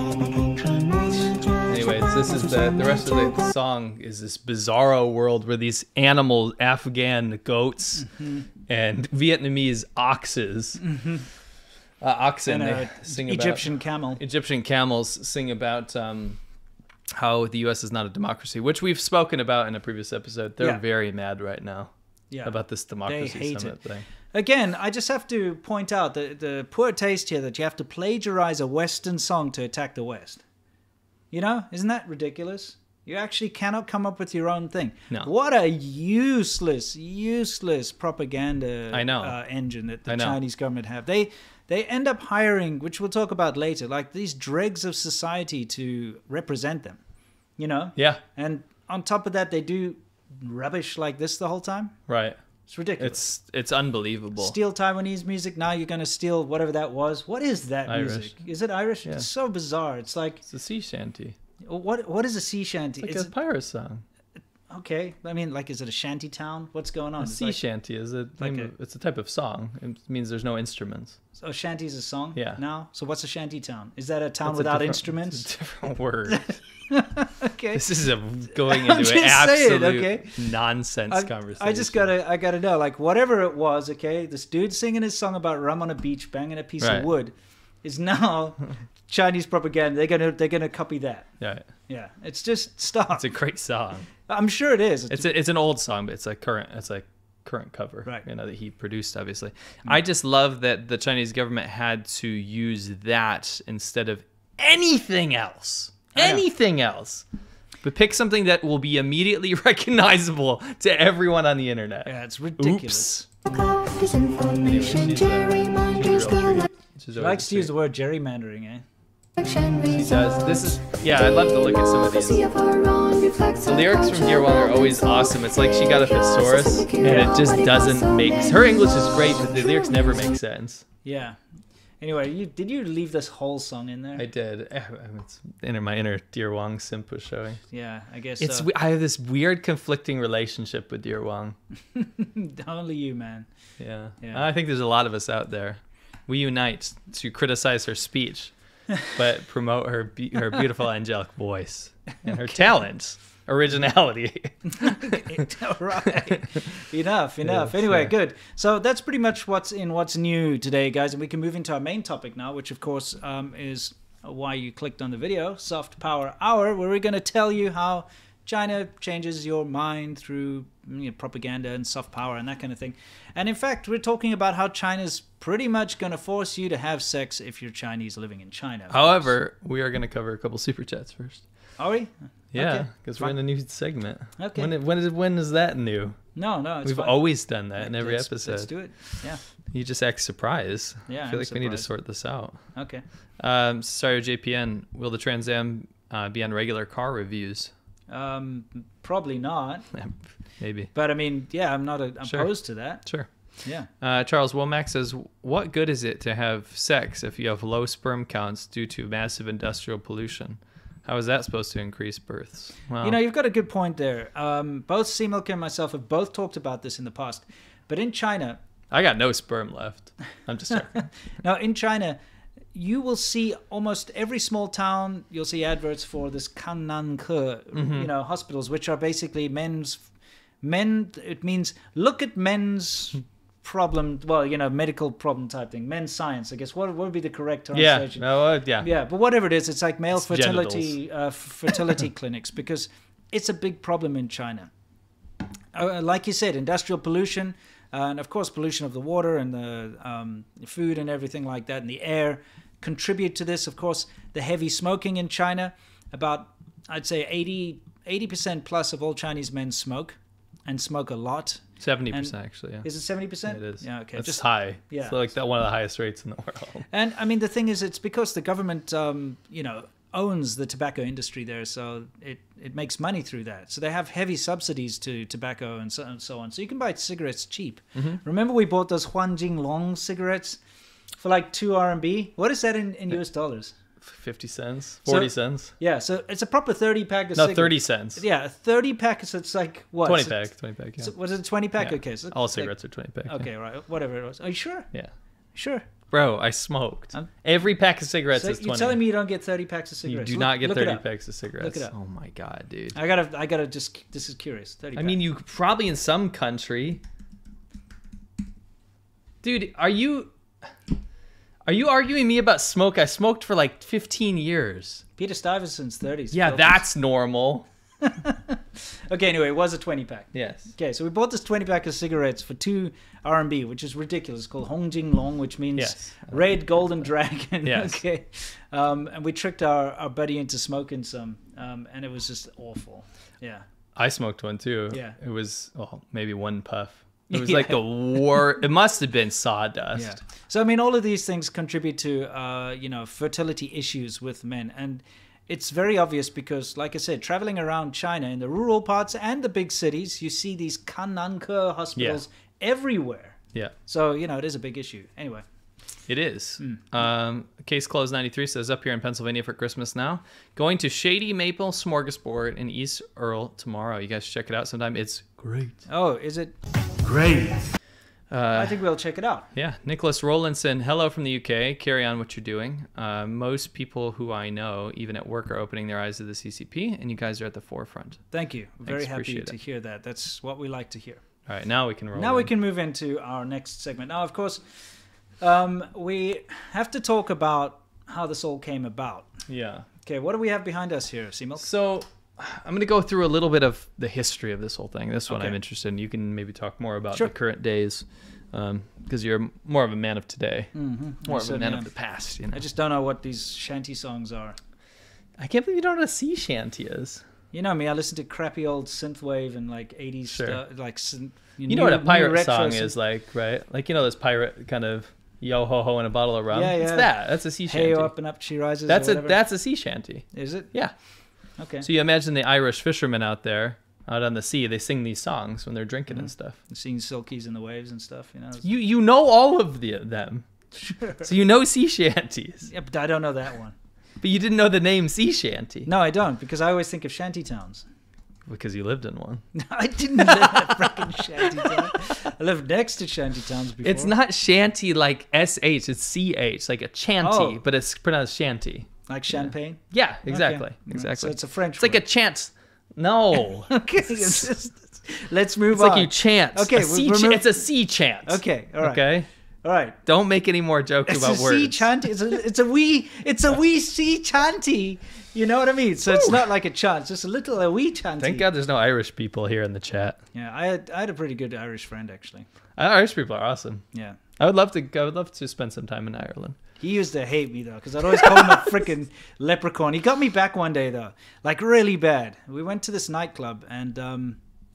Anyways, this is the rest of the song is this bizarro world where these animals, Afghan goats and Vietnamese oxen, And sing Egyptian about, camel. Egyptian camels sing about how the U.S. is not a democracy, which we've spoken about in a previous episode. They're very mad right now about this democracy summit thing. Again, I just have to point out the poor taste here that you have to plagiarize a Western song to attack the West. You know, isn't that ridiculous? You actually cannot come up with your own thing. No. What a useless propaganda engine that the Chinese government have. They end up hiring, which we'll talk about later, like these dregs of society to represent them. You know? Yeah. And on top of that, they do rubbish like this the whole time. Right. It's ridiculous. It's unbelievable. Steal Taiwanese music. Now you're going to steal whatever that was. What is that music? Is it Irish? Yeah. It's so bizarre. It's like... It's a sea shanty. What is a sea shanty? It's like a pirate song. Okay. I mean, like, is it a shanty town? What's going on? A sea shanty is it's a type of song. It means there's no instruments. So shanty is a song? Yeah. Now? So what's a shanty town? Is that a town without instruments? It's a different word. Okay. This is going into an absolute nonsense conversation. I gotta know, like, whatever it was, okay, this dude singing his song about rum on a beach, banging a piece of wood, is now Chinese propaganda. They're gonna copy that. Yeah. Yeah. It's just stop. It's a great song. I'm sure it is. It's an old song, but it's a current cover, right? You know, that he produced, obviously. I just love that the Chinese government had to use that instead of anything else. But pick something that will be immediately recognizable to everyone on the internet. Yeah, it's ridiculous. Oops. She likes to use the word gerrymandering, eh? She does. I'd love to look at some of these. The lyrics from Dear One are always awesome. It's like she got a thesaurus, and it just doesn't make... Her English is great, but the lyrics never make sense. Yeah. Anyway, did you leave this whole song in there? I did. It's my inner Dear Wang simp was showing. Yeah, I guess It's so. I have this weird conflicting relationship with Dear Wang. Only you, man. Yeah. Yeah. I think there's a lot of us out there. We unite to criticize her speech, but promote her beautiful angelic voice and her talent, originality. Right. Enough. Yes, Anyway, yeah. good. So that's pretty much what's new today, guys. And we can move into our main topic now, which of course is why you clicked on the video, Soft Power Hour, where we're going to tell you how China changes your mind through propaganda and soft power and that kind of thing. And in fact, we're talking about how China's pretty much going to force you to have sex if you're Chinese living in China. However, we are going to cover a couple super chats first. Are we? Yeah, because we're in a new segment. Okay. When is that new? No, it's We've fine. always done that in every Let's episode. do it. Yeah. You just act surprised. Yeah, I feel I'm like we need to surprised. sort this out. Okay. Sorry, JPN. Will the Trans Am be on regular car reviews? Probably not. Maybe. But I mean, yeah, I'm not Sure. opposed to that. Sure. Yeah. Charles Womack says, what good is it to have sex if you have low sperm counts due to massive industrial pollution? How is that supposed to increase births? Well, You've got a good point there. Both C-Milk and myself have both talked about this in the past. But in China, I got no sperm left. I'm just joking. now in China, you will see almost every small town, you'll see adverts for this Kananke, hospitals, which are basically it means look at men's problem, medical problem type thing, men's science, I guess. What would be the correct translation? Yeah. But whatever it is, it's like male It's fertility fertility clinics, because it's a big problem in China. Like you said, industrial pollution, and of course pollution of the water and the food and everything like that, and the air contribute to this. Of course, the heavy smoking in China, about, I'd say 80% plus of all Chinese men smoke, and smoke a lot. 70% actually, yeah. Is it 70%? It is. Yeah, okay. It's Just high. Yeah. It's like one of the highest rates in the world. And I mean, the thing is, it's because the government, owns the tobacco industry there, so it makes money through that. So they have heavy subsidies to tobacco and so on. So you can buy cigarettes cheap. Mm-hmm. Remember we bought those Huanjing Long cigarettes for like 2 RMB? What is that in US dollars? 50 cents? 40 cents? Yeah, so it's a proper 30-pack of No, cigarettes. 30 cents. Yeah, a 30-pack, so it's like, what? 20 pack, yeah. So was it a 20-pack? Yeah. Okay. So all like- cigarettes are 20 pack. Okay, right. Whatever it was. Are you sure? Yeah. Sure. Bro, I smoked. Every pack of cigarettes So is 20. you're telling me you don't get 30 packs of you cigarettes? do not get Look it 30 up. packs of cigarettes. Look it up. Oh my god, dude. I gotta just, this is curious. 30 I mean, you probably in some country. Dude, are you arguing me about smoke? I smoked for like 15 years. Peter Stuyvesant's 30s. Yeah, that's normal. Okay, anyway, it was a 20-pack. Yes. Okay, so we bought this 20-pack of cigarettes for 2 RMB, which is ridiculous. It's called Hongjing Long, which means Yes. Red Golden Dragon. Yes. Okay. And we tricked our buddy into smoking some, and it was just awful. Yeah. I smoked one too. Yeah. It was maybe one puff. It was like the war. It must have been sawdust. Yeah. So I mean, all of these things contribute to fertility issues with men, and it's very obvious because, like I said, traveling around China in the rural parts and the big cities, you see these Kananke hospitals everywhere. Yeah. So it is a big issue. Anyway. It is. Case Closed 93 says, up here in Pennsylvania for Christmas now. Going to Shady Maple Smorgasbord in East Earl tomorrow. You guys check it out sometime. It's great. Oh, is it? Great. I think we'll check it out. Yeah. Nicholas Rowlandson, hello from the UK. Carry on what you're doing. Most people who I know, even at work, are opening their eyes to the CCP, and you guys are at the forefront. Thank you. Very happy appreciate to it. hear that. That's what we like to hear. All right, now we can roll. Now we can move into our next segment. Now, of course, we have to talk about how this all came about. Yeah. Okay, what do we have behind us here, C-Milk? So I'm going to go through a little bit of the history of this whole thing. This one Okay. I'm interested in. You can maybe talk more about Sure. the current days because you're more of a man of today, more of a certainly man am. of the past. I just don't know what these shanty songs are. I can't believe you don't know what a sea shanty is. You know me, I listen to crappy old synthwave and like 80s Sure. stuff. Like, You know what a pirate retro song synth- is like, right? Like, this pirate kind of yo ho ho and a bottle of rum. Yeah, It's yeah. that. That's a sea Hey, shanty. up and up she rises. That's or a whatever. sea shanty. Is it? Yeah. Okay. So you imagine the Irish fishermen out there, out on the sea, they sing these songs when they're drinking and stuff. Seeing silkies in the waves and stuff, You know all of them. So you know sea shanties, Yeah, but I don't know that one. but you didn't know the name sea shanty No, I don't, because I always think of shanty towns. because you lived in one. I didn't live in a freaking shanty town. I lived next to shanty towns before. It's not shanty like SH, it's CH, like a chanty, Oh. but it's pronounced shanty. like champagne. Yeah, exactly. Okay. Exactly. So it's a French. It's like a chant. No. Okay, let's move It's on. like you chant. Okay, It's a sea chant. Okay, all right. Okay. All right. Don't make any more jokes It's about a words. sea chanty. It's a wee sea chanty. You know what I mean? So it's not like a chant. It's just a wee chanty. Thank God there's no Irish people here in the chat. Yeah, I had a pretty good Irish friend actually. Irish people are awesome. Yeah. I would love to spend some time in Ireland. He used to hate me though, because I'd always call him a freaking leprechaun. He got me back one day though, like really bad. We went to this nightclub, and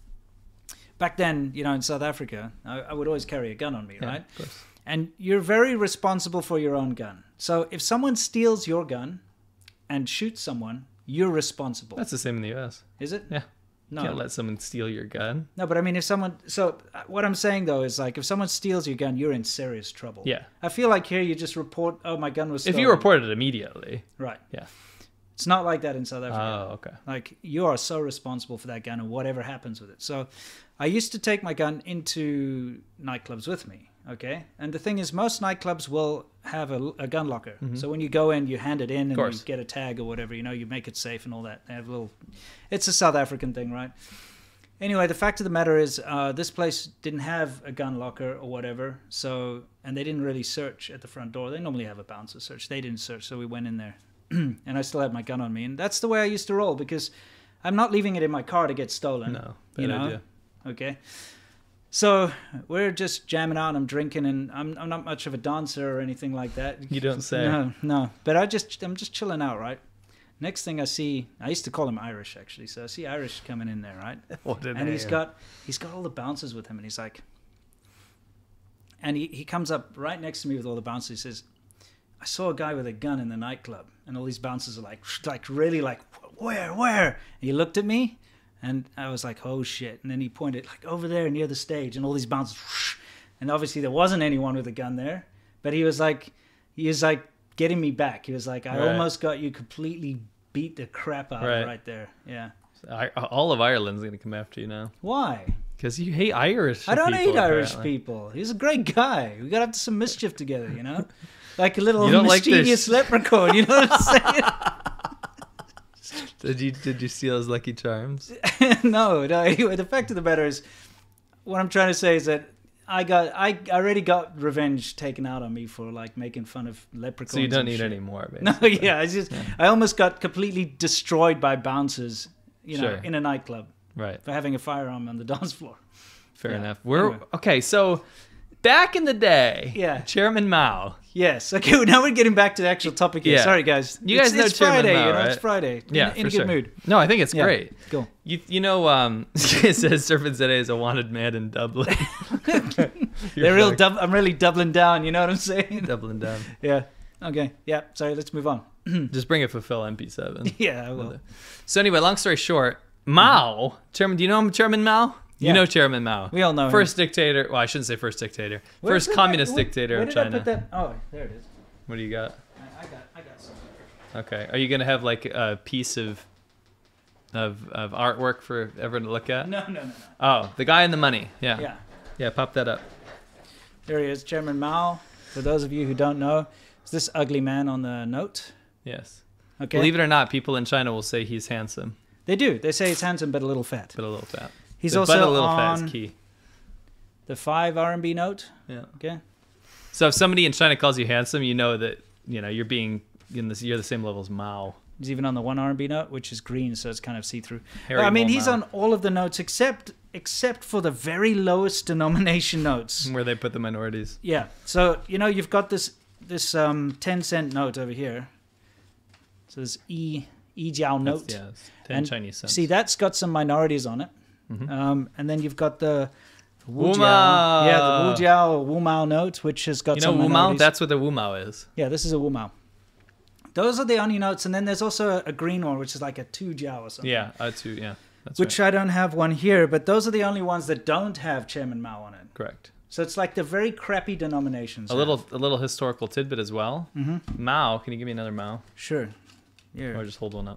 back then, in South Africa, I would always carry a gun on me, right? Of course. And you're very responsible for your own gun. So if someone steals your gun and shoots someone, you're responsible. That's the same in the U.S. Is it? Yeah. No. Can't let someone steal your gun. No, but I mean, if someone... So what I'm saying, though, is like if someone steals your gun, you're in serious trouble. Yeah. I feel like here you just report, oh, my gun was stolen. If you report it immediately. Right. Yeah. It's not like that in South Africa. Oh, okay. Like, you are so responsible for that gun and whatever happens with it. So I used to take my gun into nightclubs with me, okay? And the thing is, most nightclubs will have a gun locker. Mm-hmm. So when you go in, you hand it in and course. you get a tag or whatever, you make it safe and all that. They have it's a South African thing, right? Anyway, the fact of the matter is, this place didn't have a gun locker or whatever, and they didn't really search at the front door. They normally have a bouncer search. They didn't search, so we went in there. And I still had my gun on me. And that's the way I used to roll, because I'm not leaving it in my car to get stolen. No, bad idea. Okay. So we're just jamming out, and I'm drinking, and I'm not much of a dancer or anything like that. You don't say. No. But I'm just chilling out, right? Next thing I see, I used to call him Irish actually. So I see Irish coming in there, right? What an and he's name. got all the bouncers with him, and he's like, and he comes up right next to me with all the bouncers. He says, I saw a guy with a gun in the nightclub, and all these bouncers are like really like, where? And he looked at me, and I was like, oh shit. And then he pointed like over there near the stage, and all these bouncers, and obviously there wasn't anyone with a gun there, but he was like getting me back. He was like, I almost got you completely beat the crap out of right there. Yeah. All of Ireland's going to come after you now. Why? Because you hate Irish I don't people, hate Irish apparently. people. He's a great guy. We got up to some mischief together, Like a little You don't like mischievous leprechaun, you know what I'm saying? Did you steal his Lucky Charms? No. Anyway, the fact of the matter is, what I'm trying to say is that I already got revenge taken out on me for like making fun of leprechauns. So you don't and need shit. any more, No, basically. yeah, I almost got completely destroyed by bouncers, Sure. in a nightclub Right. for having a firearm on the dance floor. Fair Yeah. enough. Anyway. Okay, so back in the day, Yeah. Chairman Mao. Yes. Okay. Well, now we're getting back to the actual topic here. Yeah. Sorry, guys. You guys know it's Chairman Friday. Mao, It's right? Friday. Yeah, in a for good mood. No, I think it's Yeah. great. Cool. It says Serpent Zede is a wanted man in Dublin. They're real. I'm really doubling down. You know what I'm saying? Doubling down. Yeah. Okay. Yeah. Sorry. Let's move on. Just bring it for Phil MP7. Yeah, I will. So anyway, long story short, Mao, Chairman. Do you know Chairman Mao? Yeah. You know Chairman Mao. We all know him. First dictator. Well, I shouldn't say first dictator. First communist dictator where of did I China. put that? Oh, there it is. What do you got? I got something. Okay. Are you gonna have like a piece of artwork for everyone to look at? No. Oh, the guy in the money. Yeah. Yeah. Yeah. Pop that up. There he is, Chairman Mao. For those of you who don't know, is this ugly man on the note? Yes. Okay. Believe it or not, people in China will say he's handsome, They do. They say he's handsome but a little fat. but a little fat. He's But also a little fat on is key. the 5 RMB note. Yeah. Okay. So if somebody in China calls you handsome, you know that you're being you're the same level as Mao. He's even on the 1 RMB note, which is green, so it's kind of see-through. Harry I mean, Mo he's Mao. on all of the notes except for the very lowest denomination notes. Where they put the minorities. Yeah. So, you've got this 10-cent note over here. So this Jiao note. Yeah, it's 10 And Chinese cents. See, that's got some minorities on it. Mm-hmm. And then you've got the Wu Wu Jiao. Mao. Yeah, the Wu Jiao or Wu Mao note, which has got some Wu Mao? minorities. That's what the Wu Mao is. Yeah, this is a Wu Mao. Those are the only notes, and then there's also a green one, which is like a 2 Jiao or something. Yeah, two. Yeah, that's Which right. I don't have one here, but those are the only ones that don't have Chairman Mao on it. Correct. So it's like the very crappy denominations. A little historical tidbit as well. Mao, can you give me another Mao? Sure. Yeah. Or just hold one up.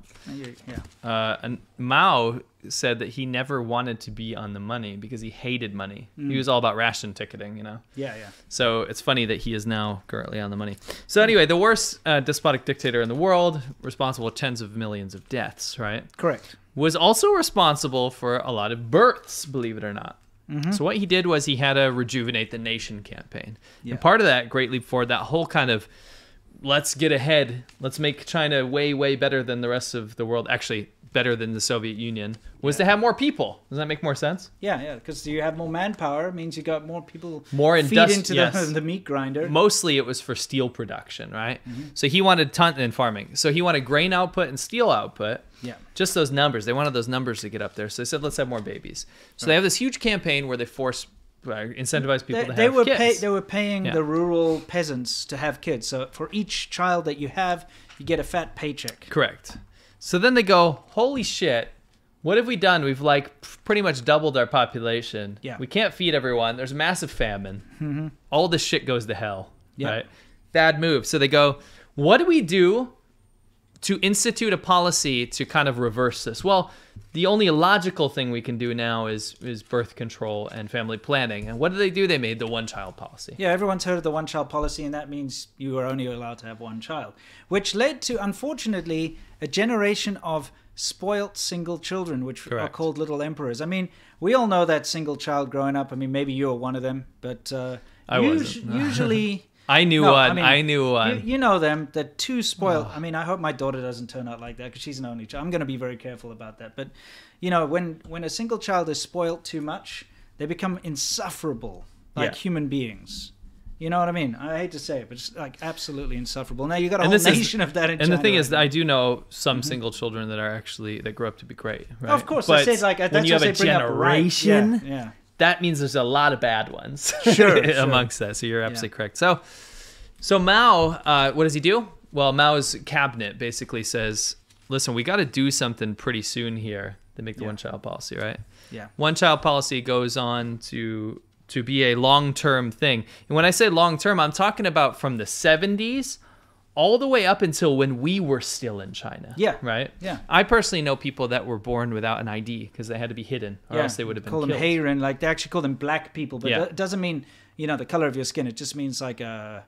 Yeah. And Mao said that he never wanted to be on the money because he hated money. He was all about ration ticketing, you know? Yeah, yeah. So it's funny that he is now currently on the money. So anyway, the worst despotic dictator in the world, responsible for tens of millions of deaths, right? Correct. Was also responsible for a lot of births, believe it or not. So what he did was he had a Rejuvenate the Nation campaign. Yeah. And part of that, Great Leap Forward, that whole kind of, let's get ahead, let's make China way, way better than the rest of the world, actually better than the Soviet Union, was to have more people. Does that make more sense? Yeah, yeah, because you have more manpower, means you got more people feed into the meat grinder. Mostly it was for steel production, right? So he wanted in farming. So he wanted grain output and steel output. Yeah. Just those numbers. They wanted those numbers to get up there. So they said, let's have more babies. So they have this huge campaign where they incentivize people to have kids. They were paying the rural peasants to have kids. So for each child that you have, you get a fat paycheck. Correct. So then they go, holy shit, what have we done? We've like pretty much doubled our population. Yeah. We can't feed everyone. There's massive famine. All this shit goes to hell. Yeah. Right? Bad move. So they go, what do we do to institute a policy to kind of reverse this? Well, the only logical thing we can do now is birth control and family planning. And what do? They made the one-child policy. Yeah, everyone's heard of the one-child policy, and that means you are only allowed to have one child, which led to, unfortunately, a generation of spoilt single children, which are called little emperors. I mean, we all know that single child growing up. I mean, maybe you were one of them, but I wasn't. Usually... I knew one. I knew one. You know them. They're too spoiled. I mean, I hope my daughter doesn't turn out like that because she's an only child. I'm going to be very careful about that. But, you know, when a single child is spoiled too much, they become insufferable like human beings. You know what I mean? I hate to say it, but it's like absolutely insufferable. Now you got a whole nation of that in China. And the thing is, I do know some single children that are actually that grow up to be great. Right? Of course, but I say like when you have a generation, yeah. That means there's a lot of bad ones amongst that. So you're absolutely correct. So Mao, what does he do? Well, Mao's cabinet basically says, listen, we got to do something pretty soon here to make the one-child policy, right? Yeah. One-child policy goes on to be a long-term thing. And when I say long-term, I'm talking about from the 70s all the way up until when we were still in China. Yeah. Right? Yeah. I personally know people that were born without an ID because they had to be hidden or else they would have been killed. Call them Hayren, like they actually call them black people, but it doesn't mean, you know, the color of your skin. It just means like a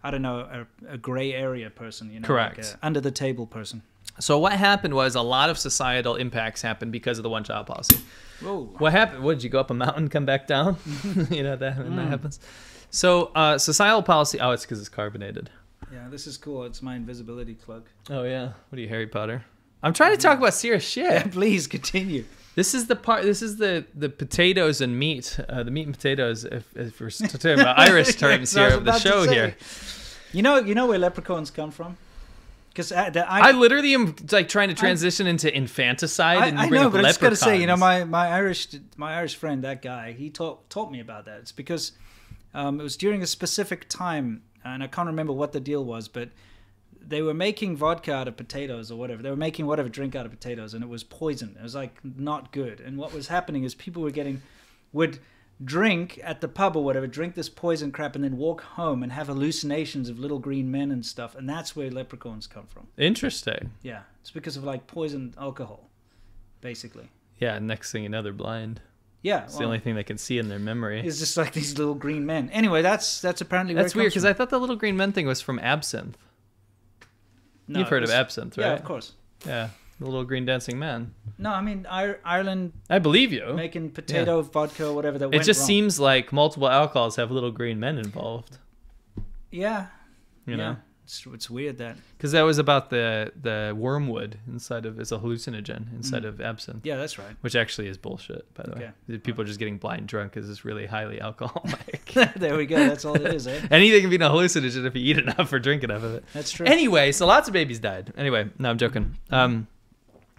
gray area person, you know, correct, like under the table person. So what happened was a lot of societal impacts happened because of the one-child policy. Whoa. What happened? What, did you go up a mountain, come back down? You know that when that happens. So societal policy. Oh, it's because it's carbonated. Yeah, this is cool. It's my invisibility cloak. Oh yeah. What are you, Harry Potter? I'm trying to talk about serious shit. Yeah, please continue. This is the part. This is the potatoes and meat. The meat and potatoes. If we're talking about Irish terms here of the show here. You know where leprechauns come from? Because I literally am like trying to transition into infanticide, and you bring up leprechauns. I just gotta say, you know, my Irish friend, that guy, he taught me about that. It's because it was during a specific time, and I can't remember what the deal was, but they were making vodka out of potatoes or whatever. They were making whatever drink out of potatoes, and it was poison. It was like not good. And what was happening is people would drink at the pub or whatever, drink this poison crap, and then walk home and have hallucinations of little green men and stuff. And that's where leprechauns come from. Interesting. Yeah, it's because of like poisoned alcohol, basically. Yeah, next thing you know, they're blind. Yeah, it's the only thing they can see in their memory. It's just like these little green men. Anyway, that's apparently that's weird because I thought the little green men thing was from absinthe. No, you've heard of absinthe, right? Yeah, of course. Yeah, the little green dancing man. No, I mean Ireland. I believe you. Making potato vodka or whatever that went wrong. It just seems like multiple alcohols have little green men involved. Yeah. You know? It's weird that. Because that was about the wormwood inside of, it's a hallucinogen inside of absinthe. Yeah, that's right. Which actually is bullshit, by the way. People are just getting blind drunk because it's really highly alcoholic. There we go. That's all it is, eh? Anything can be a hallucinogen if you eat enough or drink enough of it. That's true. Anyway, so lots of babies died. Anyway, no, I'm joking.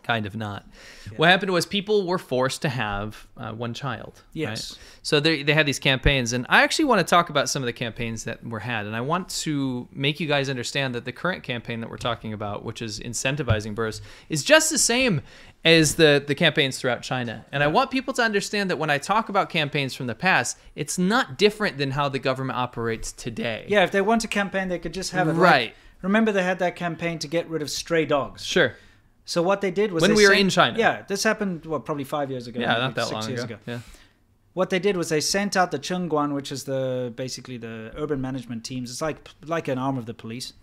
Kind of not. Yeah. What happened was people were forced to have one child. Yes. Right? So they had these campaigns. And I actually want to talk about some of the campaigns that were had. And I want to make you guys understand that the current campaign that we're talking about, which is incentivizing births, is just the same as the campaigns throughout China. And I want people to understand that when I talk about campaigns from the past, it's not different than how the government operates today. Yeah, if they want a campaign, they could just have it. Right. Like, remember they had that campaign to get rid of stray dogs. Sure. So what they did was... When we were in China. Yeah, this happened, probably 5 years ago. Yeah, not that 6 long years ago. Yeah. What they did was they sent out the Chengguan, which is basically the urban management teams. It's like an arm of the police,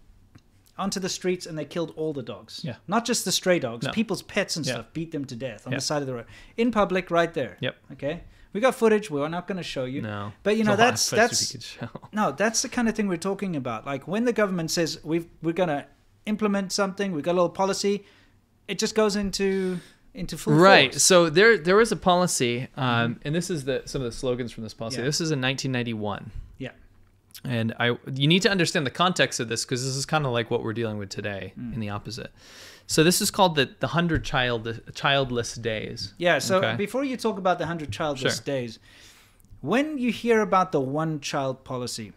onto the streets, and they killed all the dogs. Yeah. Not just the stray dogs, No. people's pets and stuff, beat them to death on the side of the road. In public, right there. Yep. Okay? We got footage, we're not going to show you. No. But, you know, There's a lot of that's... footage we could show. No, that's the kind of thing we're talking about. Like, when the government says, we're going to implement something, we've got a little policy, it just goes into full right. force. So there was a policy, and this is some of the slogans from this policy. Yeah. This is in 1991. Yeah. And you need to understand the context of this because this is kind of like what we're dealing with today in the opposite. So this is called the 100 childless days. Yeah, so Okay. before you talk about the 100 childless days, when you hear about the one-child policy,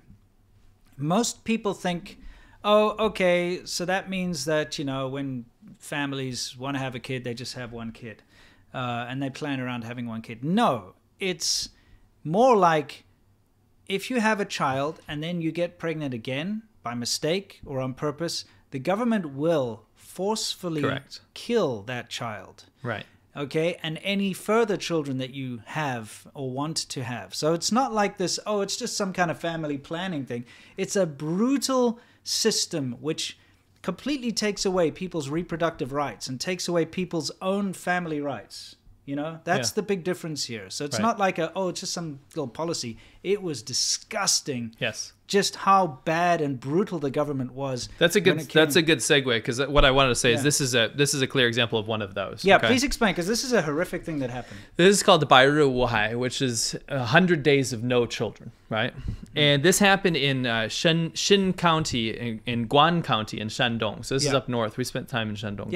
most people think, oh, okay, so that means that, you know, when families want to have a kid, they just have one kid, and they plan around having one kid. No, it's more like if you have a child and then you get pregnant again by mistake or on purpose, the government will forcefully kill that child. Right. Okay, and any further children that you have or want to have. So it's not like this, oh, it's just some kind of family planning thing. It's a brutal system which completely takes away people's reproductive rights and takes away people's own family rights. You know, that's the big difference here. So it's not like it's just some little policy. It was disgusting. Yes. Just how bad and brutal the government was. That's a good segue because what I wanted to say is this is a clear example of one of those. Yeah, please explain because this is a horrific thing that happened. This is called the 百日无孩, which is 100 days of no children, right? And this happened in Xin County, in Guan County in Shandong. So this is up north. We spent time in Shandong.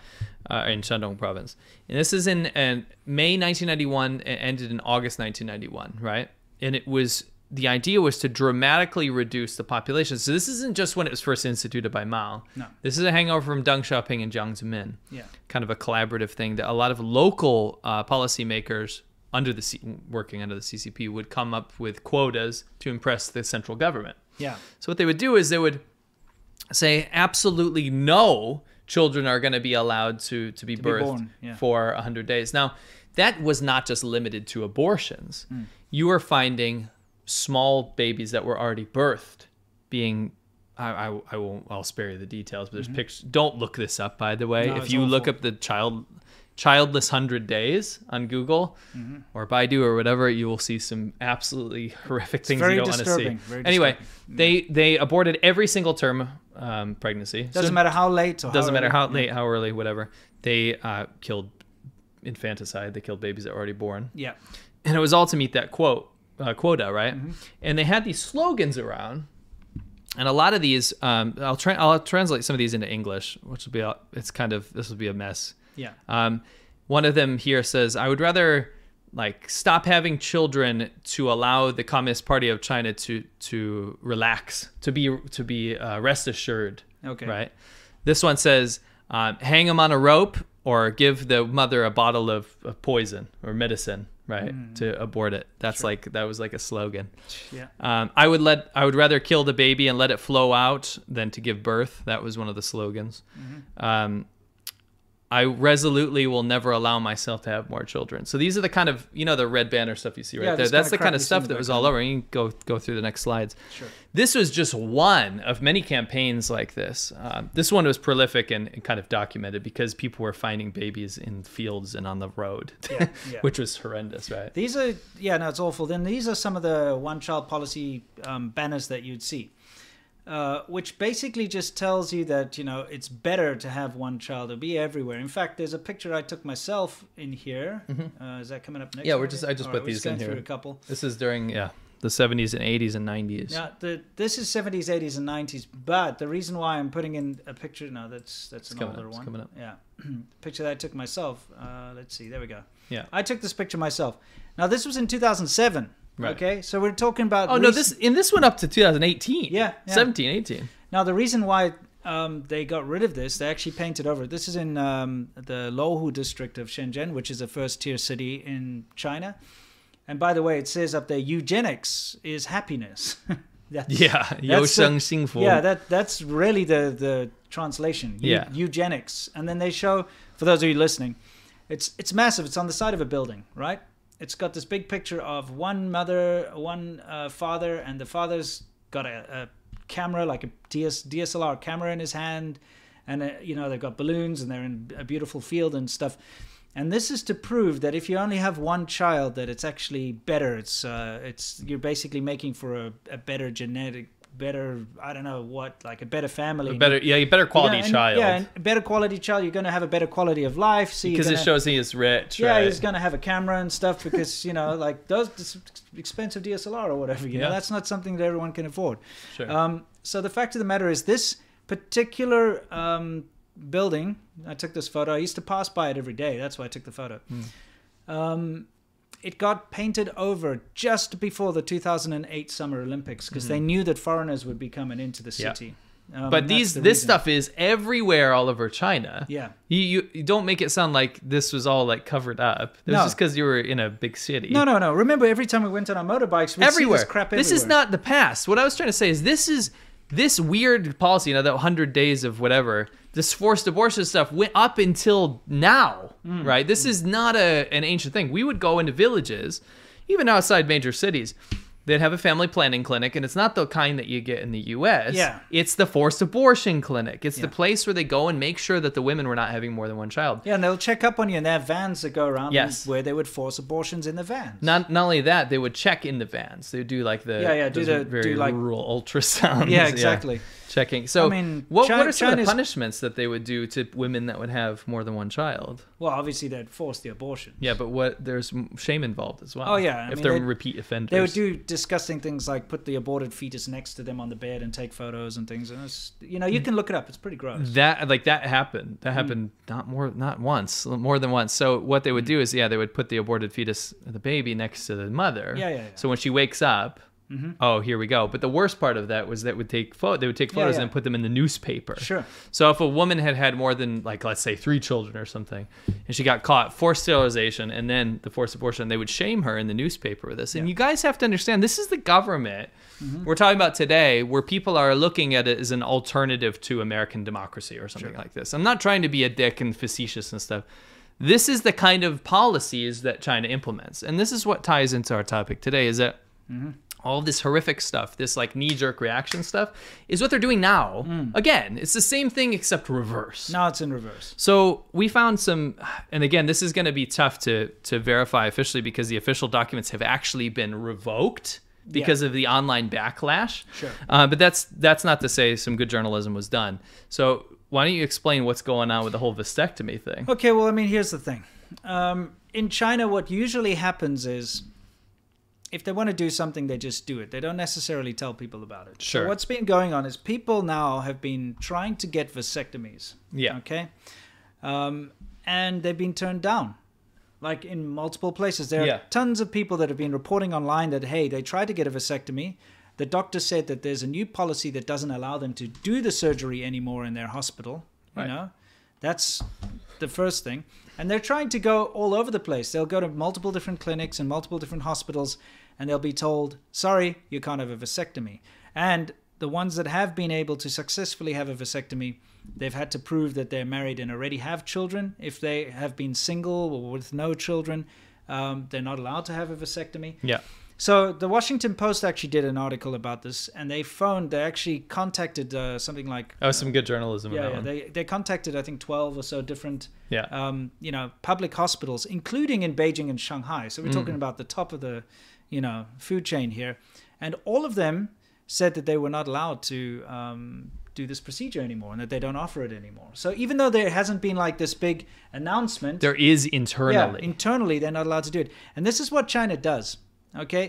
In Shandong province. And this is in May 1991 and ended in August 1991, right? And the idea was to dramatically reduce the population. So this isn't just when it was first instituted by Mao. No. This is a hangover from Deng Xiaoping and Jiang Zemin. Yeah. Kind of a collaborative thing that a lot of local policymakers working under the CCP would come up with quotas to impress the central government. Yeah. So what they would do is they would say absolutely no children are going to be allowed to be birthed for 100 days. Now, that was not just limited to abortions. You were finding small babies that were already birthed being, I'll spare you the details, but there's pictures. Don't look this up, by the way. If you look up the childless 100 days on Google or Baidu or whatever, you will see some absolutely horrific things you don't want to see. Anyway, they aborted every single term pregnancy. Doesn't matter how late or doesn't matter how late, how early, whatever. They killed infanticide. They killed babies that were already born. Yeah. And it was all to meet that quota, right? And they had these slogans around. And a lot of these, I'll translate some of these into English, which will be this will be a mess. Yeah. One of them here says, "I would rather stop having children to allow the Communist Party of China to relax, to be rest assured." Okay. Right. This one says, "Hang them on a rope or give the mother a bottle of poison or medicine." Right, to abort it. That's that was like a slogan. Yeah. I would rather kill the baby and let it flow out than to give birth. That was one of the slogans. I resolutely will never allow myself to have more children. So these are the kind of, the red banner stuff you see right there. That's the kind of stuff that was all over. You can go through the next slides. Sure. This was just one of many campaigns like this. This one was prolific and kind of documented because people were finding babies in fields and on the road, which was horrendous, right? These are, it's awful. Then these are some of the one-child policy banners that you'd see. Which basically just tells you that, it's better to have one child. It'll be everywhere. In fact, there's a picture I took myself in here. Is that coming up next? Yeah, I just put these in here. Through a couple. This is during, the 70s and 80s and 90s. Now, this is 70s, 80s, and 90s, but the reason why I'm putting in a picture, no, that's an older one. It's coming up. Yeah, picture that I took myself. Let's see, there we go. Yeah. I took this picture myself. Now, this was in 2007, Right. okay? So we're talking about... Oh, no, this went up to 2018. Yeah. 17, 18. Now, the reason why they got rid of this, they actually painted over it. This is in the Louhu district of Shenzhen, which is a first-tier city in China. And by the way, it says up there, eugenics is happiness. That's 有生幸福. Yeah, that's really the translation. Eugenics. And then they show, for those of you listening, it's massive. It's on the side of a building, right? It's got this big picture of one mother, one father, and the father's got a camera, like a DSLR camera in his hand. And, they've got balloons and they're in a beautiful field and stuff. And this is to prove that if you only have one child, that it's actually better. You're basically making for a better genetic, I don't know what, like a better family. A better quality child. And a better quality child. You're going to have a better quality of life. So because it shows he is rich. Yeah, right? he's going to have a camera and stuff because, like those expensive DSLR or whatever, that's not something that everyone can afford. Sure. So the fact of the matter is this particular building, I took this photo. I used to pass by it every day. That's why I took the photo. It got painted over just before the 2008 Summer Olympics because they knew that foreigners would be coming into the city. But this stuff is everywhere all over China. Yeah. You don't make it sound like this was all like covered up. It was just because you were in a big city. No. Remember, every time we went on our motorbikes, we'd see this crap everywhere. This is not the past. What I was trying to say is this weird policy, that 100 days of whatever, this forced abortion stuff went up until now, right? This is not an ancient thing. We would go into villages, even outside major cities. They'd have a family planning clinic, and it's not the kind that you get in the U.S. Yeah. It's the forced abortion clinic. It's the place where they go and make sure that the women were not having more than one child. Yeah, and they'll check up on you, and they have vans that go around where they would force abortions in the vans. Not only that, they would check in the vans. They would do like the very rural ultrasounds. Yeah, exactly. Checking. So, what are some of the China's punishments that they would do to women that would have more than one child? Well, obviously they'd force the abortion. Yeah, but there's shame involved as well. Oh yeah, if they're repeat offenders, they would do disgusting things like put the aborted fetus next to them on the bed and take photos and things. And it's, you can look it up. It's pretty gross. That happened. That happened not once, more than once. So what they would do is they would put the aborted fetus, the baby, next to the mother. Yeah. So when she wakes up. Oh, here we go. But the worst part of that was that they would take photos and put them in the newspaper. Sure. So if a woman had more than, like, let's say 3 children or something, and she got caught, forced sterilization, and then the forced abortion, they would shame her in the newspaper with this. And you guys have to understand, this is the government we're talking about today, where people are looking at it as an alternative to American democracy or something like this. I'm not trying to be a dick and facetious and stuff. This is the kind of policies that China implements. And this is what ties into our topic today, is that all this horrific stuff, this like knee-jerk reaction stuff, is what they're doing now. Again, it's the same thing except reverse. Now it's in reverse. So we found some, and again, this is going to be tough to verify officially because the official documents have actually been revoked because of the online backlash. Sure. But that's not to say some good journalism was done. So why don't you explain what's going on with the whole vasectomy thing? Okay, well, here's the thing. In China, what usually happens is, if they want to do something, they just do it. They don't necessarily tell people about it. Sure. So what's been going on is people now have been trying to get vasectomies. Yeah. Okay. And they've been turned down, like in multiple places. There are tons of people that have been reporting online that, hey, they tried to get a vasectomy. The doctor said that there's a new policy that doesn't allow them to do the surgery anymore in their hospital. Right. You know, that's the first thing. And they're trying to go all over the place. They'll go to multiple different clinics and multiple different hospitals, and they'll be told, sorry, you can't have a vasectomy. And the ones that have been able to successfully have a vasectomy, they've had to prove that they're married and already have children. If they have been single or with no children, they're not allowed to have a vasectomy. Yeah. So the Washington Post actually did an article about this, and they actually contacted something like... some good journalism. They contacted, I think, 12 or so different Yeah. Public hospitals, including in Beijing and Shanghai. So we're talking about the top of the, food chain here. And all of them said that they were not allowed to do this procedure anymore and that they don't offer it anymore. So even though there hasn't been like this big announcement... There is internally. Yeah, internally, they're not allowed to do it. And this is what China does, okay?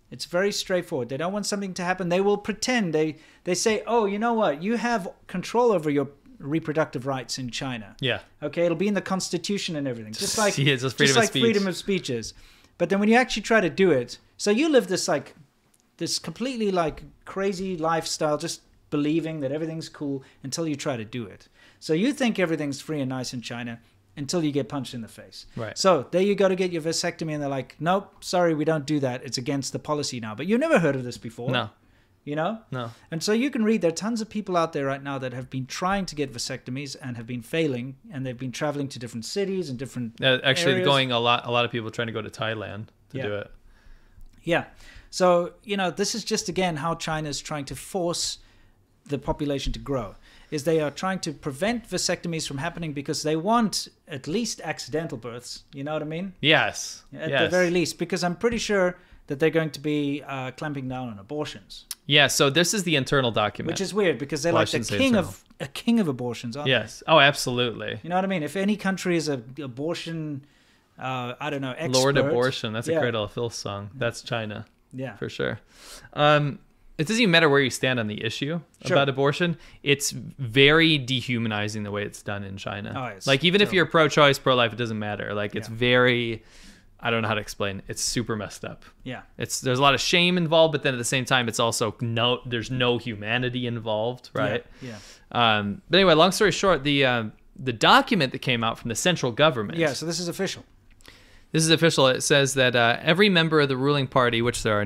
It's very straightforward. They don't want something to happen. They will pretend. They say, oh, you know what? You have control over your reproductive rights in China. Yeah. Okay, it'll be in the constitution and everything. Just like, yeah, just freedom of speech. Freedom of speech is. But then when you actually try to do it, so you live this completely like crazy lifestyle, just believing that everything's cool until you try to do it. So you think everything's free and nice in China until you get punched in the face. Right. So there you go to get your vasectomy, and they're like, nope, sorry, we don't do that. It's against the policy now. But you've never heard of this before. No. You know? No. And so you can read, there are tons of people out there right now that have been trying to get vasectomies and have been failing, and they've been traveling to different cities and different actually areas. going a lot of people trying to go to Thailand to do it. Yeah. So, you know, this is just, again, how China is trying to force the population to grow. Is they are trying to prevent vasectomies from happening because they want at least accidental births. You know what I mean? Yes. At the very least, because I'm pretty sure that they're going to be clamping down on abortions. Yeah, so this is the internal document. Which is weird because they're like the king of abortions, aren't they? Yes. Oh, absolutely. You know what I mean? If any country is an abortion, I don't know, expert. Lord Abortion. That's a Cradle of Filth song. That's China. Yeah. For sure. It doesn't even matter where you stand on the issue about abortion. It's very dehumanizing the way it's done in China. Oh, like, even if you're pro-choice, pro-life, it doesn't matter. Like, it's very... I don't know how to explain. It's super messed up. Yeah. There's a lot of shame involved, but then at the same time, it's also there's no humanity involved, right? Yeah. But anyway, long story short, the document that came out from the central government. Yeah, so this is official. This is official. It says that every member of the ruling party, which there are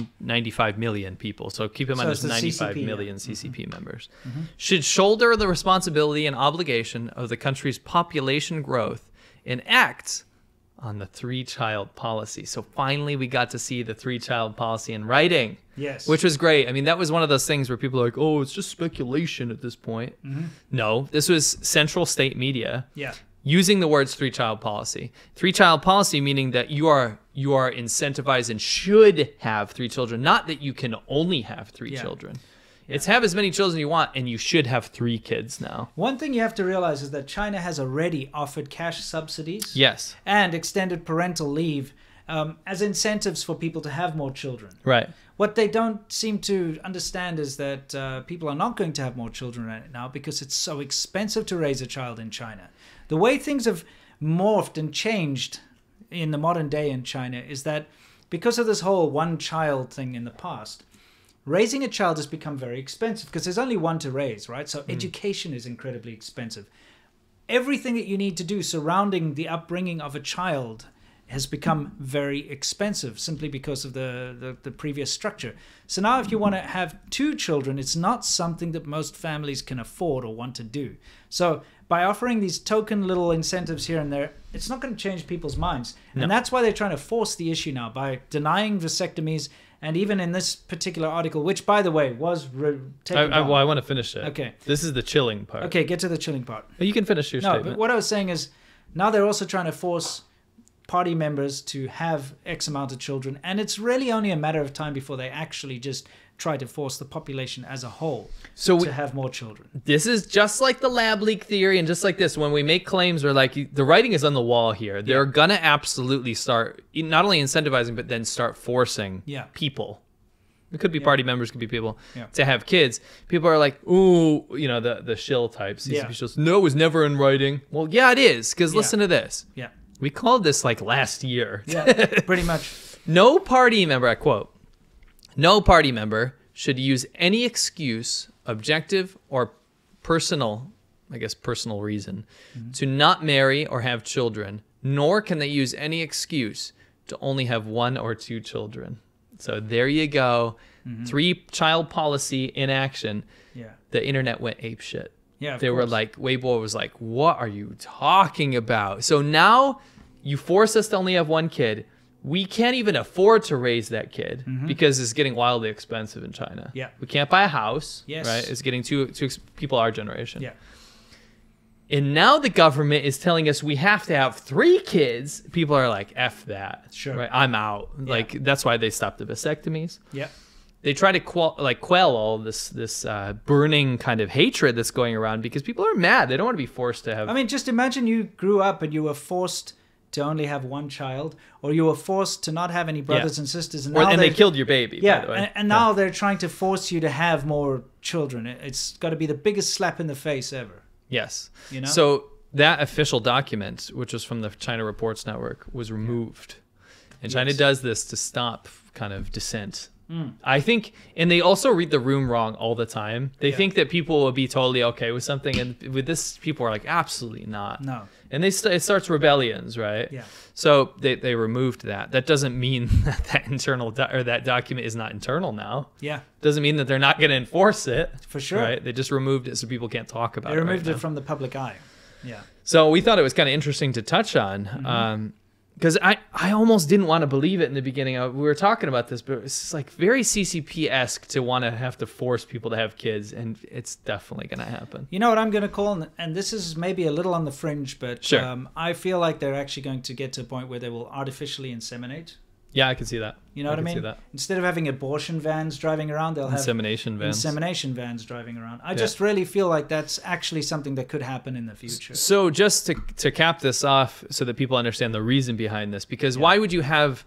95 million people, so keep in mind there's 95 million CCP members, should shoulder the responsibility and obligation of the country's population growth and act on the 3-child policy. So finally we got to see the 3-child policy in writing. Yes. Which was great. I mean, that was one of those things where people are like, oh, it's just speculation at this point. No, this was central state media. Yeah. Using the words 3-child policy. 3-child policy meaning that you are incentivized and should have 3 children, not that you can only have 3 children. It's have as many children you want, and you should have 3 kids now. One thing you have to realize is that China has already offered cash subsidies. Yes. And extended parental leave as incentives for people to have more children. Right. What they don't seem to understand is that people are not going to have more children right now because it's so expensive to raise a child in China. The way things have morphed and changed in the modern day in China is that because of this whole one-child thing in the past, raising a child has become very expensive because there's only one to raise, right? So education is incredibly expensive. Everything that you need to do surrounding the upbringing of a child has become very expensive simply because of the previous structure. So now if you want to have 2 children, it's not something that most families can afford or want to do. So by offering these token little incentives here and there, it's not going to change people's minds. No. And that's why they're trying to force the issue now by denying vasectomies. And even in this particular article, which, by the way, was taken down. Well, I want to finish it. Okay. This is the chilling part. Okay, get to the chilling part. You can finish your statement. But what I was saying is, now they're also trying to force party members to have X amount of children, and it's really only a matter of time before they actually just try to force the population as a whole to have more children. This is just like the lab leak theory, and just like this, when we make claims, we're like, the writing is on the wall here. They're going to absolutely start not only incentivizing, but then start forcing people. It could be party members, could be people to have kids. People are like, ooh, you know, the shill types. Shills. No, it was never in writing. Well, yeah, it is, because listen to this. Yeah. We called this like last year. Yeah, pretty much. No party member, I quote, no party member should use any excuse, objective or personal, I guess personal reason, to not marry or have children, nor can they use any excuse to only have 1 or 2 children. So there you go. 3-child policy in action. Yeah. The internet went apeshit. Yeah, they were like, Weibo was like, what are you talking about? So now you force us to only have 1 kid. We can't even afford to raise that kid because it's getting wildly expensive in China. Yeah. We can't buy a house, right? It's getting too people our generation. Yeah. And now the government is telling us we have to have 3 kids. People are like, F that. Sure. Right? I'm out. Yeah. Like, that's why they stopped the vasectomies. Yeah. They try to quell all this burning kind of hatred that's going around because people are mad. They don't want to be forced to have... I mean, just imagine you grew up and you were forced to only have one child, or you were forced to not have any brothers and sisters, and, and they killed your baby. Yeah, by the way. and now they're trying to force you to have more children. It's got to be the biggest slap in the face ever. Yes. You know? So that official document, which was from the China Reports Network, was removed. And China does this to stop kind of dissent. I think, and they also read the room wrong all the time. They think that people will be totally okay with something, and with this, people are like, absolutely not. No. And it starts rebellions, right? Yeah. So they removed that. That doesn't mean that internal or that document is not internal now. Yeah. Doesn't mean that they're not going to enforce it. For sure. Right? They just removed it so people can't talk about it. They removed right it now. from the public eye. Yeah. So we thought it was kind of interesting to touch on. Because I almost didn't want to believe it in the beginning. We were talking about this, but it's like very CCP-esque to want to have to force people to have kids, and it's definitely going to happen. You know what I'm going to call, and this is maybe a little on the fringe, but Sure. I feel like they're actually going to get to a point where they will artificially inseminate. Yeah, I can see that. You know what I mean? See that. Instead of having abortion vans driving around, they'll have Insemination vans. Insemination vans driving around. I just really feel like that's actually something that could happen in the future. So just to cap this off so that people understand the reason behind this, because why would you have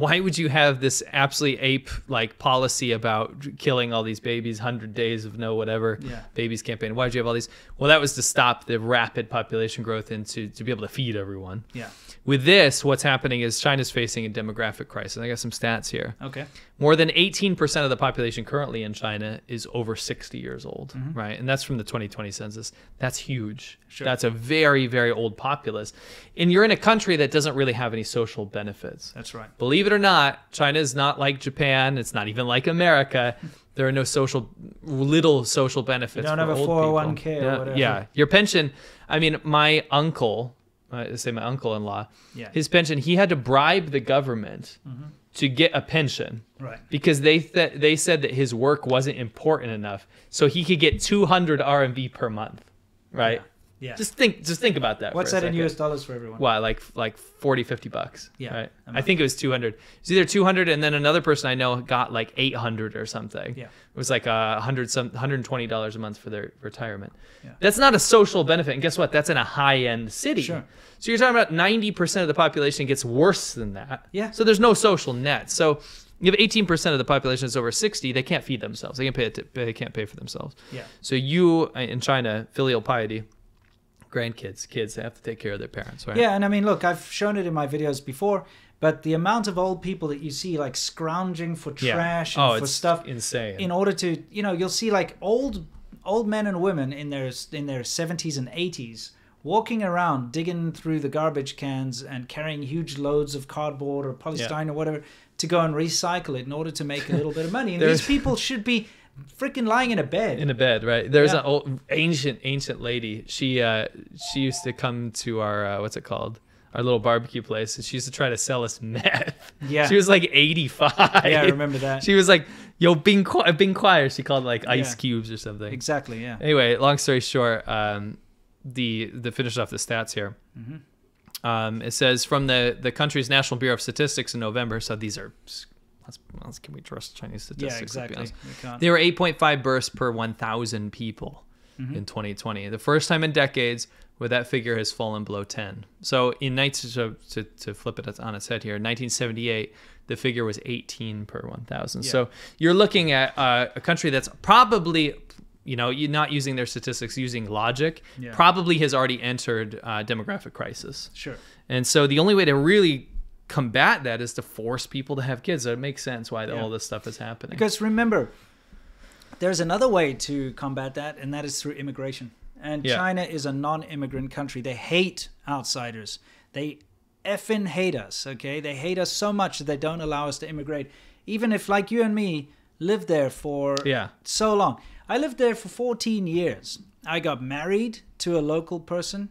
this absolutely ape like policy about killing all these babies, 100 days of no whatever babies campaign? Why would you have all these? Well, that was to stop the rapid population growth and to be able to feed everyone. Yeah. With this, what's happening is China's facing a demographic crisis. I got some stats here. Okay. More than 18% of the population currently in China is over 60 years old, right? And that's from the 2020 census. That's huge. Sure. That's a very, very old populace. And you're in a country that doesn't really have any social benefits. That's right. Believe it or not, China is not like Japan. It's not even like America. There are no little social benefits. You don't have a old 401k people. or whatever. Yeah. Your pension, I mean, my uncle, say my uncle-in-law, his pension, he had to bribe the government to get a pension, right? Because they said that his work wasn't important enough, so he could get 200 RMB per month, right? Yeah. Just think about that. What's for a that in second. US dollars for everyone? Well, like $40-$50. Yeah. Right. I think it was 200. It's either 200, and then another person I know got like 800 or something. Yeah. It was like $120 a month for their retirement. Yeah. That's not a social benefit, and guess what? That's in a high-end city. Sure. So you're talking about 90% of the population gets worse than that. Yeah. So there's no social net. So you have 18% of the population that's over 60. They can't feed themselves. They can't pay for themselves. Yeah. So you in China, filial piety. Grandkids, kids, they have to take care of their parents, right? Yeah, and I mean, look, I've shown it in my videos before, but the amount of old people that you see like scrounging for trash and for it's stuff, insane. in order to, you'll see like old men and women in their 70s and 80s walking around digging through the garbage cans and carrying huge loads of cardboard or polystyrene or whatever to go and recycle it in order to make a little bit of money. And these people should be freaking lying in a bed. In a bed, right? There's an old ancient lady. She used to come to our what's it called? Our little barbecue place, and she used to try to sell us meth. Yeah. She was like 85. Yeah, I remember that. She was like, "Yo, Bing quiet." She called like ice cubes or something. Exactly. Yeah. Anyway, long story short, the finish off the stats here. It says from the country's National Bureau of Statistics in November. So these are. Can we trust Chinese statistics? Yeah, exactly. There were 8.5 births per 1,000 people in 2020. The first time in decades where that figure has fallen below 10. So to flip it on its head here, in 1978, the figure was 18 per 1,000. So you're looking at a country that's probably, you're not using their statistics, using logic, probably has already entered demographic crisis. Sure. And so the only way to really combat that is to force people to have kids. So it makes sense why all this stuff is happening. Because remember, there's another way to combat that, and that is through immigration. And China is a non-immigrant country. They hate outsiders. They effing hate us, okay? They hate us so much that they don't allow us to immigrate. Even if, like you and me, lived there for so long. I lived there for 14 years. I got married to a local person,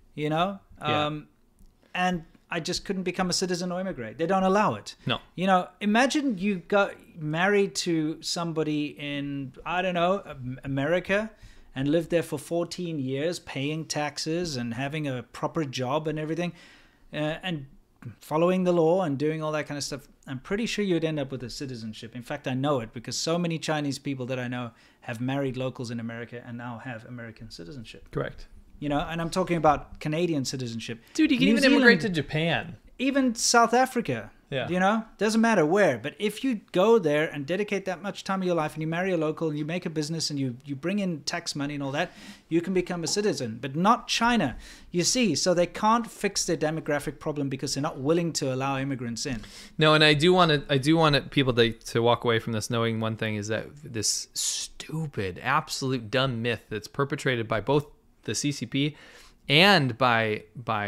and I just couldn't become a citizen or immigrate. They don't allow it. No. Imagine you got married to somebody in, I don't know, America and lived there for 14 years, paying taxes and having a proper job and everything, and following the law and doing all that kind of stuff. I'm pretty sure you'd end up with a citizenship. In fact, I know it because so many Chinese people that I know have married locals in America and now have American citizenship. Correct. and I'm talking about Canadian citizenship. Dude, you can New even immigrate to Zealand, Japan. even South Africa. Yeah. Doesn't matter where. But if you go there and dedicate that much time of your life and you marry a local and you make a business and you bring in tax money and all that, you can become a citizen. But not China. You see, so they can't fix their demographic problem because they're not willing to allow immigrants in. No, and I do want people to walk away from this knowing one thing is that this stupid, absolute dumb myth that's perpetrated by both the CCP and by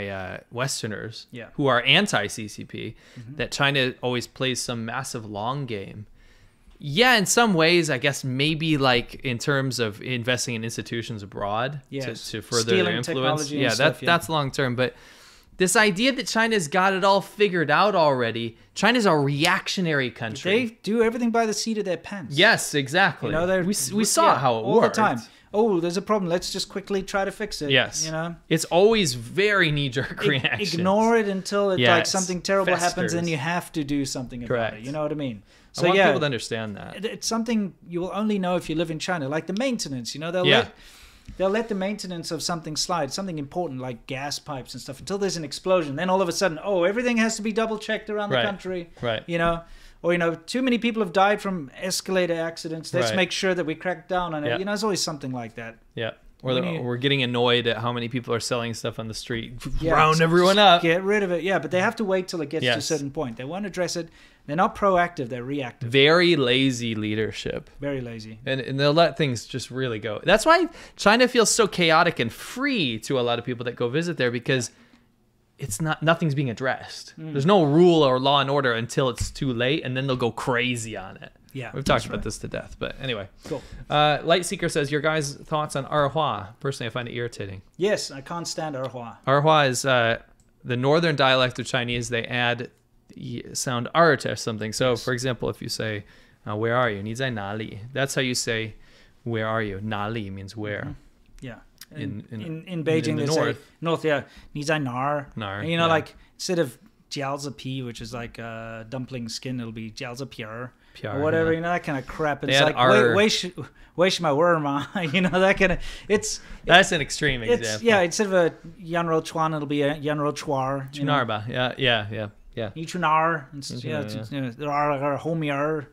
Westerners who are anti-CCP, that China always plays some massive long game. Yeah, in some ways, I guess maybe like in terms of investing in institutions abroad to further Stealing their influence. technology and stuff, That's long term. But this idea that China's got it all figured out already, China's a reactionary country. They do everything by the seat of their pants. Yes, exactly. We saw how it all worked. the time. Oh, there's a problem. Let's just quickly try to fix it. Yes. It's always very knee-jerk reactions. Ignore it until like something terrible happens, festers. and you have to do something about it. You know what I mean? So I want people to understand that. It's something you will only know if you live in China. Like the maintenance, they'll let the maintenance of something slide, something important like gas pipes and stuff, until there's an explosion. Then all of a sudden, everything has to be double-checked around the country. Right. Or, too many people have died from escalator accidents. Let's make sure that we crack down on it. Yeah. There's always something like that. Yeah. Or we're getting annoyed at how many people are selling stuff on the street. Round everyone up. Get rid of it. Yeah, but they have to wait till it gets to a certain point. They won't address it. They're not proactive. They're reactive. Very lazy leadership. Very lazy. And they'll let things just really go. That's why China feels so chaotic and free to a lot of people that go visit there, because nothing's being addressed. There's no rule or law and order until it's too late, and then they'll go crazy on it. Yeah, we've talked about this to death, but anyway. Cool. Lightseeker says, your guys' thoughts on Erhua? Personally, I find it irritating. Yes, I can't stand Erhua. Erhua is the northern dialect of Chinese. They add sound R to something. So, for example, if you say, where are you? 你在哪里? That's how you say, where are you? 哪里 means where. Yeah. In Beijing, in the they say north, yeah. 你在哪儿? Nar, like instead of 饺子皮, which is like dumpling skin, it'll be 饺子皮儿. Or whatever, that kind of crap. It's like, where's my worm? That kind of. That's an extreme example. Yeah, instead of a Yanro Chuan, it'll be a Yanro Chuar. Chunarba, yeah. Yichunar, Homier,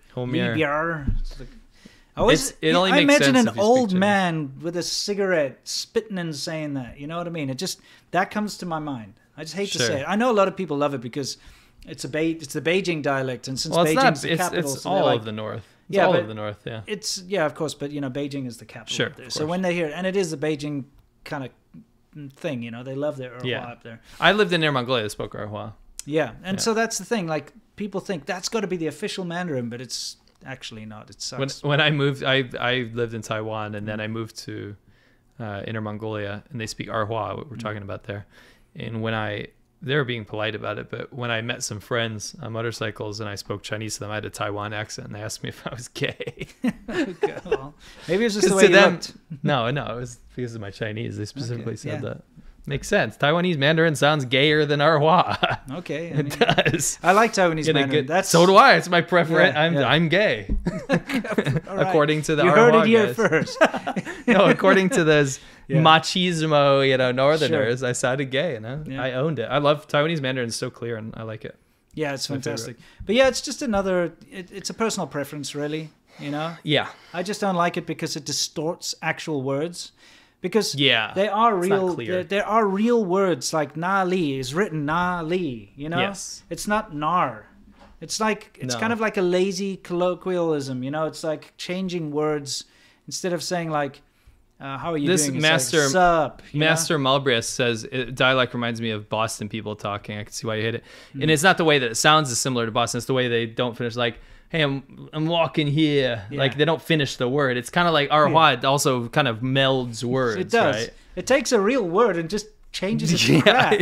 I imagine an old man with a cigarette spitting and saying that. You know what I mean? That comes to my mind. I just hate to say it. I know a lot of people love it because it's the Beijing dialect, and since Beijing's the capital, it's all of the north. It's all of the north, yeah. It's of course, but Beijing is the capital. Sure. There. So when they hear, and it is the Beijing kind of thing, they love their Erhua up there. I lived in Inner Mongolia. I spoke Erhua. Yeah, and so that's the thing. Like people think that's got to be the official Mandarin, but it's actually not. It sucks. When I moved, I lived in Taiwan, and then I moved to Inner Mongolia, and they speak Erhua. What we're talking about there, and they were being polite about it, but when I met some friends on motorcycles and I spoke Chinese to them, I had a Taiwan accent, and they asked me if I was gay. Okay, well, maybe it's just the way you looked. No, it was because of my Chinese. They specifically said that. Makes sense. Taiwanese Mandarin sounds gayer than Erhua. Okay, it does. I like Taiwanese Mandarin. So do I. It's my preference. I'm gay. Right. According to the you Erhua heard it here guys. first. No, according to those machismo, northerners, I sounded gay, I owned it. I love Taiwanese Mandarin. It's so clear, and I like it. Yeah, it's fantastic. But yeah, it's just another. It's a personal preference, really. Yeah. I just don't like it because it distorts actual words. Because they are it's real. not clear. There are real words like na li is written na li. Yes. It's not nar. It's kind of like a lazy colloquialism. It's like changing words instead of saying like, how are you doing? It's Master like, sup, Master Malbrius says dialect reminds me of Boston people talking. I can see why you hate it. And it's not the way that it sounds is similar to Boston. It's the way they don't finish like, hey, I'm walking here. Yeah. Like they don't finish the word. It's kind of like Erhua. It also kind of melds words. It does. Right? It takes a real word and just changes it to crap.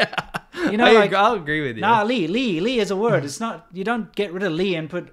Yeah. I'll agree with you. Nah, li is a word. It's not. You don't get rid of li and put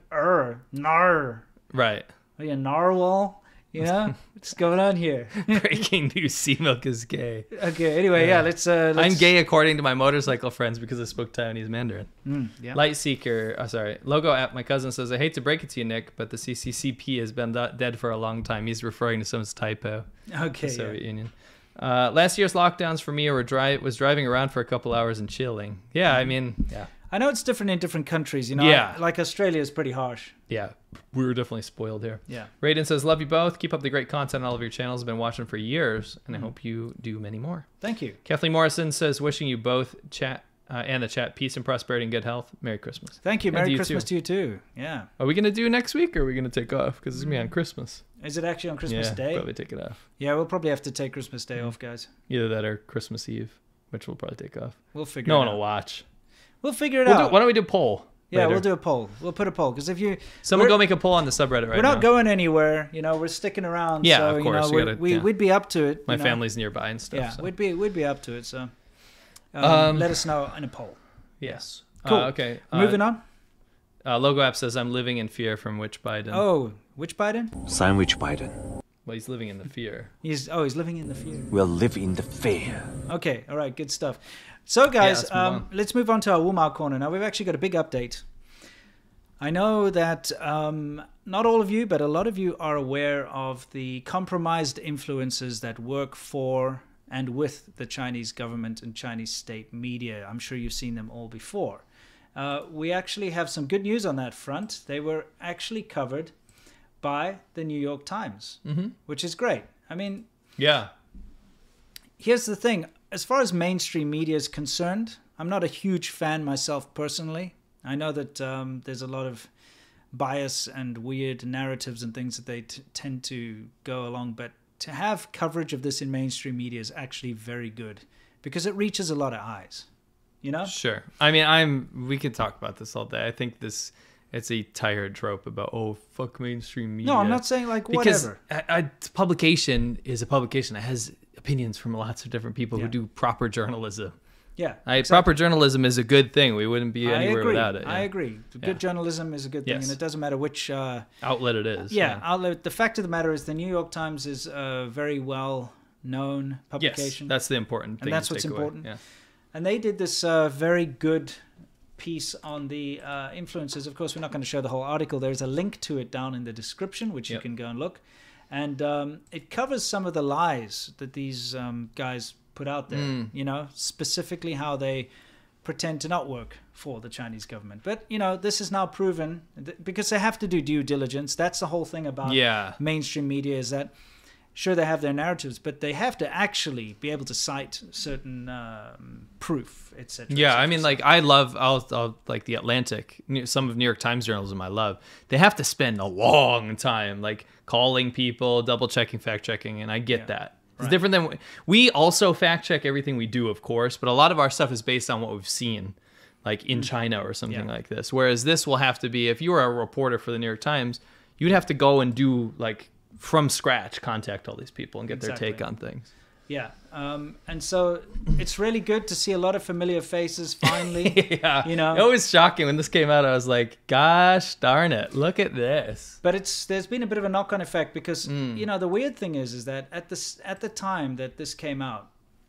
nar. Right. Are you a narwhal? What's going on here? Breaking news: Sea Milk is gay. Okay. Anyway, let's. I'm gay according to my motorcycle friends because I spoke Taiwanese Mandarin. Lightseeker. Sorry. Logo app. My cousin says, I hate to break it to you, Nick, but the CCCP has been dead for a long time. He's referring to some typo. Okay. The Soviet Union. Last year's lockdowns for me was driving around for a couple hours and chilling. Yeah, I mean, yeah. I know it's different in different countries, you know. Yeah. Like Australia is pretty harsh. Yeah, we were definitely spoiled here. Yeah. Raiden says, love you both. Keep up the great content on all of your channels. I've been watching for years, and I hope you do many more. Thank you. Kathleen Morrison says, wishing you both and the chat peace and prosperity and good health. Merry Christmas. Thank you. And Merry Christmas to you too. Yeah. Are we going to do next week, or are we going to take off? Because it's going to be on Christmas. Is it actually on Christmas Day? Probably take it off. Yeah, we'll probably have to take Christmas Day off, guys. Either that or Christmas Eve, which we'll probably take off. We'll figure it out. No one will watch. We'll figure it out. Why don't we do a poll? Yeah, later? we'll do a poll. We'll put a poll because if you someone go make a poll on the subreddit right now. We're not going anywhere. You know, we're sticking around. Yeah, so, of course. You know, we'd be up to it. My family's nearby and stuff. Yeah, so. we'd be up to it. So let us know in a poll. Yes. Cool. Okay. Moving on. Logo App says, I'm living in fear from which Biden? Oh, which Biden? Sandwich Biden. Well, he's living in the fear. He's living in the fear. We'll live in the fear. Okay, all right, good stuff. So, guys, let's move on to our Wumao corner. Now, we've actually got a big update. I know that not all of you, but a lot of you are aware of the compromised influencers that work for and with the Chinese government and Chinese state media. I'm sure you've seen them all before. We actually have some good news on that front. They were actually covered by the New York Times, which is great. I mean, yeah. Here's the thing. As far as mainstream media is concerned, I'm not a huge fan myself personally. I know that there's a lot of bias and weird narratives and things that they tend to go along, but to have coverage of this in mainstream media is actually very good because it reaches a lot of eyes, you know? Sure. I mean, we could talk about this all day. I think it's a tired trope about, oh, fuck mainstream media. No, I'm not saying like whatever. Because a publication is a publication that has opinions from lots of different people who do proper journalism. Yeah, exactly. Proper journalism is a good thing. We wouldn't be anywhere without it. Yeah. I agree. Good journalism is a good thing, and it doesn't matter which outlet it is. Yeah, outlet. The fact of the matter is, the New York Times is a very well-known publication. Yes, that's the important thing. And that's what's important. Yeah. And they did this very good piece on the influencers. Of course, we're not going to show the whole article. There's a link to it down in the description, which you can go and look. And it covers some of the lies that these guys put out there, you know, specifically how they pretend to not work for the Chinese government. But, you know, this is now proven because they have to do due diligence. That's the whole thing about mainstream media is that, sure, they have their narratives, but they have to actually be able to cite certain proof, etc. Yeah, I mean, like, I'll like the Atlantic, some of New York Times journalism I love. They have to spend a long time, like, calling people, double-checking, fact-checking, and I get that. It's different than... We also fact-check everything we do, of course, but a lot of our stuff is based on what we've seen, like, in China or something like this. Whereas this will have to be... If you were a reporter for the New York Times, you'd have to go and do, like, from scratch, contact all these people and get their take on things. Yeah. And so it's really good to see a lot of familiar faces finally. You know, it was shocking when this came out. I was like, gosh darn it, look at this. But there's been a bit of a knock-on effect because you know, the weird thing is that at the time that this came out,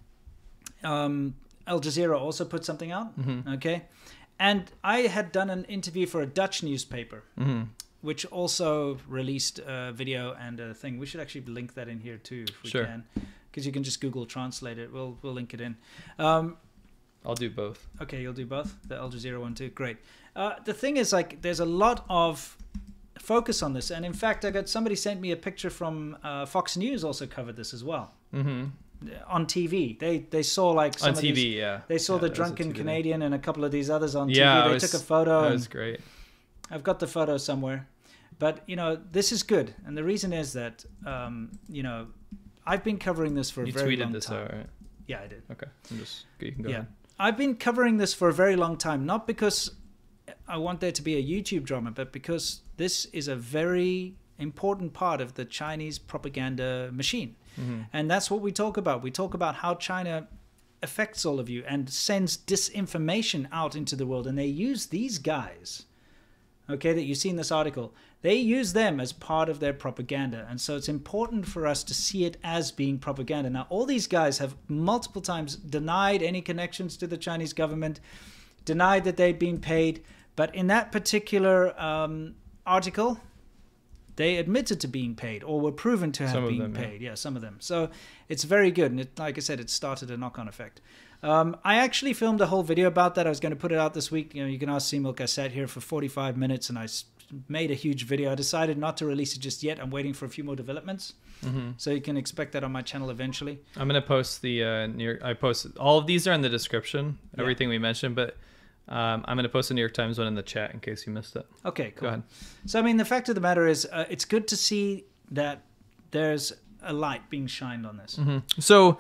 Al Jazeera also put something out. Okay. And I had done an interview for a Dutch newspaper, which also released a video and a thing. We should actually link that in here too, if we can, because you can just Google translate it. We'll link it in. I'll do both. Okay, you'll do both? The Al Jazeera one too? Great. The thing is, like, there's a lot of focus on this. And in fact, somebody sent me a picture from Fox News also covered this as well. On TV. They saw like some on of TV, these, They saw the drunken Canadian and a couple of these others on TV. They took a photo. That was great. I've got the photo somewhere. But, you know, this is good. And the reason is that, you know, I've been covering this for a very long time. You tweeted this out, right? Yeah, I did. Okay. You can go ahead. I've been covering this for a very long time, not because I want there to be a YouTube drama, but because this is a very important part of the Chinese propaganda machine. And that's what we talk about. We talk about how China affects all of you and sends disinformation out into the world. And they use these guys, okay, that you see in this article. They use them as part of their propaganda. And so it's important for us to see it as being propaganda. Now, all these guys have multiple times denied any connections to the Chinese government, denied that they'd been paid. But in that particular article, they admitted to being paid or were proven to have Some of been them, yeah. paid. Yeah, some of them. So it's very good. And like I said, it started a knock-on effect. I actually filmed a whole video about that. I was going to put it out this week. You can ask Similk. I sat here for 45 minutes and I made a huge video. I decided not to release it just yet. I'm waiting for a few more developments. So you can expect that on my channel eventually. I'm going to post the I posted all of these are in the description, everything we mentioned, but I'm going to post the New York Times one in the chat in case you missed it. Okay, cool. Go ahead. So, I mean, the fact of the matter is it's good to see that there's a light being shined on this. So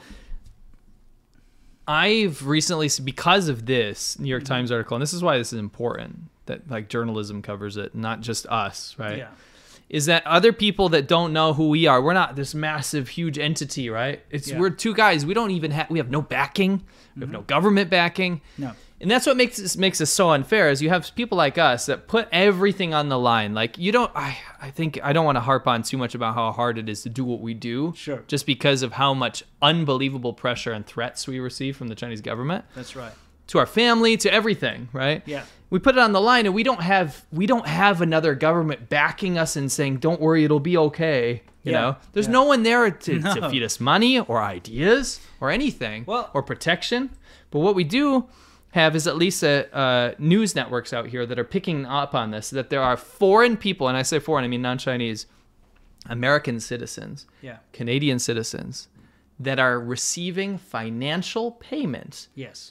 I've recently, because of this New York Times article, and this is why this is important, that like journalism covers it, not just us, right? Yeah. Is that other people that don't know who we are, we're not this massive, huge entity, right? We're two guys. We don't even we have no backing. We have no government backing. No. And that's what makes us so unfair is you have people like us that put everything on the line. Like you don't, I think I don't want to harp on too much about how hard it is to do what we do. Sure. Just because of how much unbelievable pressure and threats we receive from the Chinese government. That's right. To our family, to everything, right? Yeah. We put it on the line, and we don't have another government backing us and saying, "Don't worry, it'll be okay." You know, there's no one there to feed us money or ideas or anything, or protection. But what we do have is at least news networks out here that are picking up on this, that there are foreign people, and I say foreign, I mean non-Chinese, American citizens, Canadian citizens, that are receiving financial payments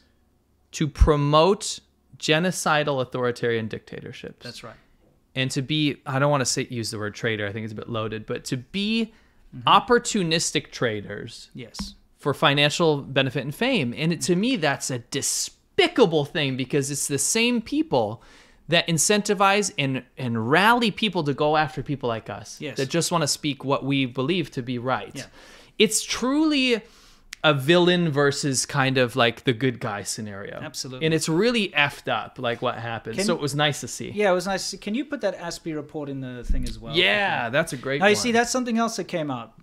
to promote genocidal authoritarian dictatorships. That's right. And to be, I don't want to use the word traitor, I think it's a bit loaded, but to be opportunistic traders for financial benefit and fame. And to me, that's a despicable thing because it's the same people that incentivize and rally people to go after people like us that just want to speak what we believe to be right. Yeah. It's truly a villain versus kind of like the good guy scenario. Absolutely. And it's really effed up, like what happened. So it was nice to see. Yeah, it was nice to see. Can you put that ASPI report in the thing as well? Yeah, that's a great one. one. You see, that's something else that came out.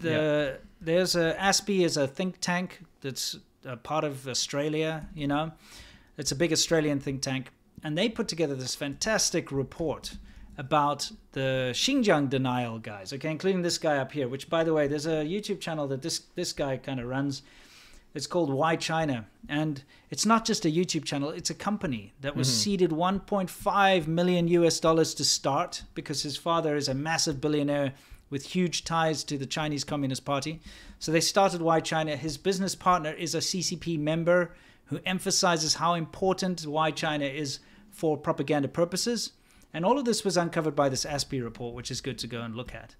There's ASPI is a think tank that's a part of Australia, you know. It's a big Australian think tank. And they put together this fantastic report about the Xinjiang denial guys, okay, including this guy up here, which, by the way, there's a YouTube channel that this guy kind of runs. It's called Why China. And it's not just a YouTube channel, it's a company that was seeded $1.5 million to start because his father is a massive billionaire with huge ties to the Chinese Communist Party. So they started Why China. His business partner is a CCP member who emphasizes how important Why China is for propaganda purposes. And all of this was uncovered by this ASPI report, which is good to go and look at.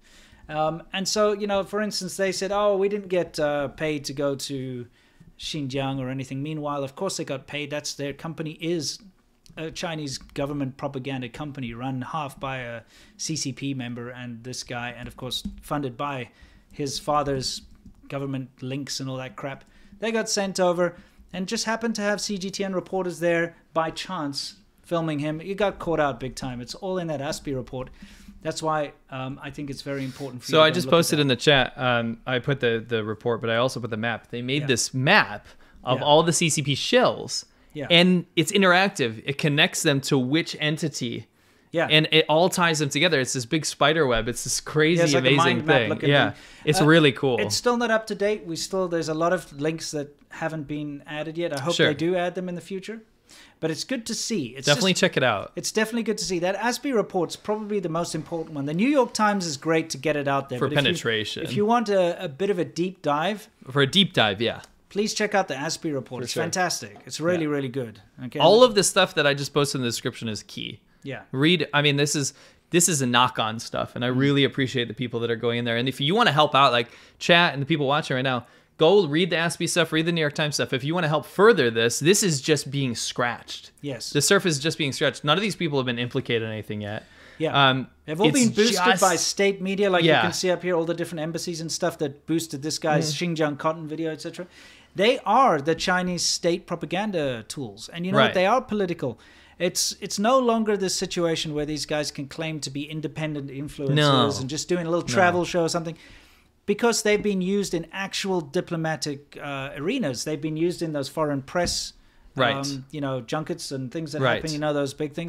And so, you know, for instance, they said, oh, we didn't get paid to go to Xinjiang or anything. Meanwhile, of course they got paid. That's their company is a Chinese government propaganda company run half by a CCP member and this guy, and of course funded by his father's government links and all that crap. They got sent over and just happened to have CGTN reporters there by chance filming him. He got caught out big time. It's all in that ASPI report. That's why I think it's very important for you to I just posted in the chat, I put the report, but I also put the map. They made this map of all the CCP shills, and it's interactive. It connects them to which entity, and it all ties them together. It's this big spider web. It's this crazy, it's like amazing thing. Yeah, it's really cool. It's still not up to date. There's a lot of links that haven't been added yet. I hope they do add them in the future. But it's good to see. It's definitely check it out. It's definitely good to see. That ASPI report's probably the most important one. The New York Times is great to get it out there. For penetration. If you want a bit of a deep dive. For a deep dive, please check out the ASPI report. It's fantastic. It's really, really good. Okay. All of the stuff that I just posted in the description is key. Yeah. Read. I mean, this is a knock-on stuff, and I really appreciate the people that are going in there. And if you want to help out, like chat and the people watching right now, go read the ASPI stuff, read the New York Times stuff. If you want to help further this is just being scratched. Yes. The surface is just being scratched. None of these people have been implicated in anything yet. Yeah. They've all been boosted by state media, like you can see up here, all the different embassies and stuff that boosted this guy's Xinjiang cotton video, etc. They are the Chinese state propaganda tools. And you know what? They are political. It's no longer this situation where these guys can claim to be independent influencers and just doing a little travel show or something. Because they've been used in actual diplomatic arenas. They've been used in those foreign press, junkets and things that happen, those big things.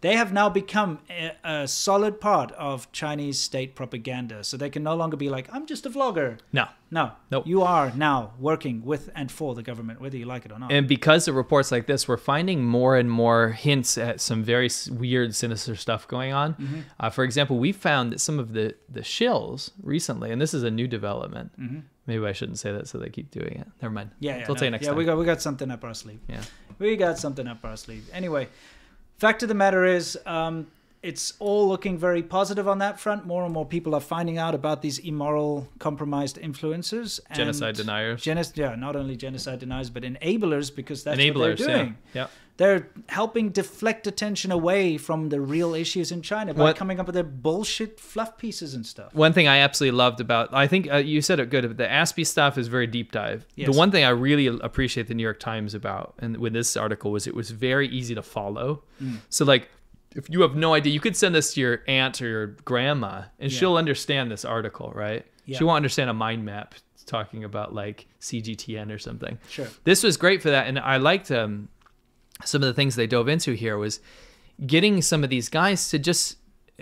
they have now become a solid part of Chinese state propaganda. So they can no longer be like, I'm just a vlogger. No. Nope. You are now working with and for the government, whether you like it or not. And because of reports like this, we're finding more and more hints at some very weird, sinister stuff going on. Mm-hmm. For example, we found that some of the shills recently, and this is a new development. Mm-hmm. Maybe I shouldn't say that, so they keep doing it. Never mind. We'll tell you next time. we got something up our sleeve. Yeah. We got something up our sleeve. Anyway, fact of the matter is, it's all looking very positive on that front. More and more people are finding out about these immoral, compromised influencers. And genocide deniers. Not only genocide deniers, but enablers, because that's what they're Enablers, doing. Yeah. They're helping deflect attention away from the real issues in China by coming up with their bullshit fluff pieces and stuff. One thing I absolutely loved about, I think you said it good, the ASPI stuff is very deep dive. Yes. The one thing I really appreciate the New York Times about, and with this article, was it was very easy to follow. So like, if you have no idea, you could send this to your aunt or your grandma, and she'll understand this article, right? Yeah. She won't understand a mind map talking about like CGTN or something. Sure. This was great for that, and I liked some of the things they dove into here was getting some of these guys to just,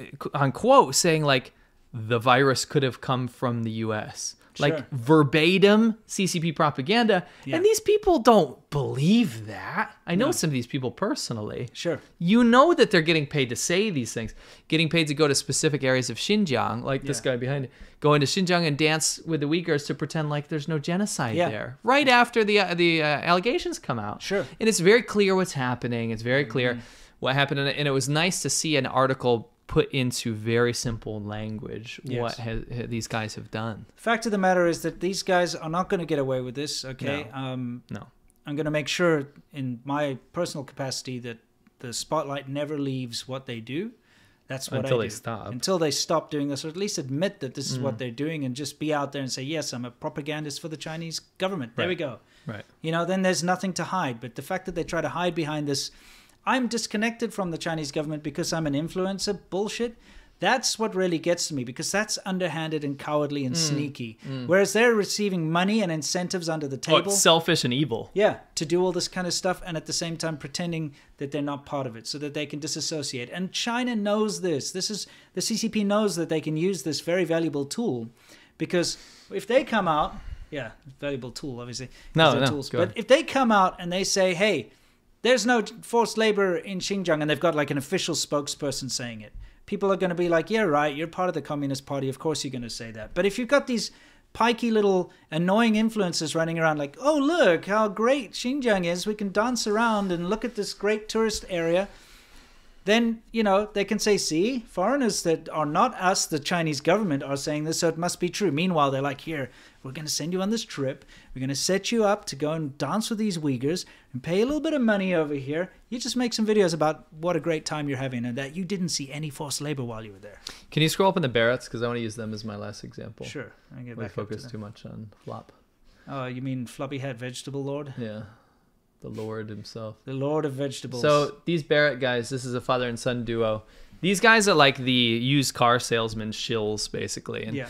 on quote, saying like, the virus could have come from the U.S. Like verbatim CCP propaganda. Yeah. And these people don't believe that. I know some of these people personally. Sure. You know that they're getting paid to say these things, getting paid to go to specific areas of Xinjiang, like this guy behind it, go into Xinjiang and dance with the Uyghurs to pretend like there's no genocide there. Right after the allegations come out. Sure. And it's very clear what's happening. It's very clear what happened. And it was nice to see an article put into very simple language what these guys have done. Fact of the matter is that these guys are not going to get away with this, okay? No. I'm going to make sure in my personal capacity that the spotlight never leaves what they do. That's what Until I do. they stop. Until they stop doing this, or at least admit that this is what they're doing, and just be out there and say, yes, I'm a propagandist for the Chinese government. There we go. Right. You know, then there's nothing to hide. But the fact that they try to hide behind this, I'm disconnected from the Chinese government because I'm an influencer bullshit, that's what really gets to me, because that's underhanded and cowardly and sneaky. Whereas they're receiving money and incentives under the table. It's selfish and evil. Yeah, to do all this kind of stuff, and at the same time pretending that they're not part of it so that they can disassociate. And China knows this. The CCP knows that they can use this very valuable tool, because if they come out, valuable tool, obviously. Tools. But if they come out and they say, hey, there's no forced labor in Xinjiang, and they've got like an official spokesperson saying it, people are going to be like, yeah, right, you're part of the Communist Party, of course you're going to say that. But if you've got these pikey little annoying influencers running around like, oh, look how great Xinjiang is, we can dance around and look at this great tourist area, then, you know, they can say, see, foreigners that are not us, the Chinese government, are saying this, so it must be true. Meanwhile, they're like, here, we're going to send you on this trip. We're going to set you up to go and dance with these Uyghurs and pay a little bit of money over here. You just make some videos about what a great time you're having and that you didn't see any forced labor while you were there. Can you scroll up in the Barretts? Because I want to use them as my last example. Sure. I get We back focus too much on Flop. Oh, you mean floppy hat vegetable lord? Yeah. The Lord himself. The Lord of Vegetables. So these Barrett guys, this is a father and son duo. These guys are like the used car salesman shills, basically. And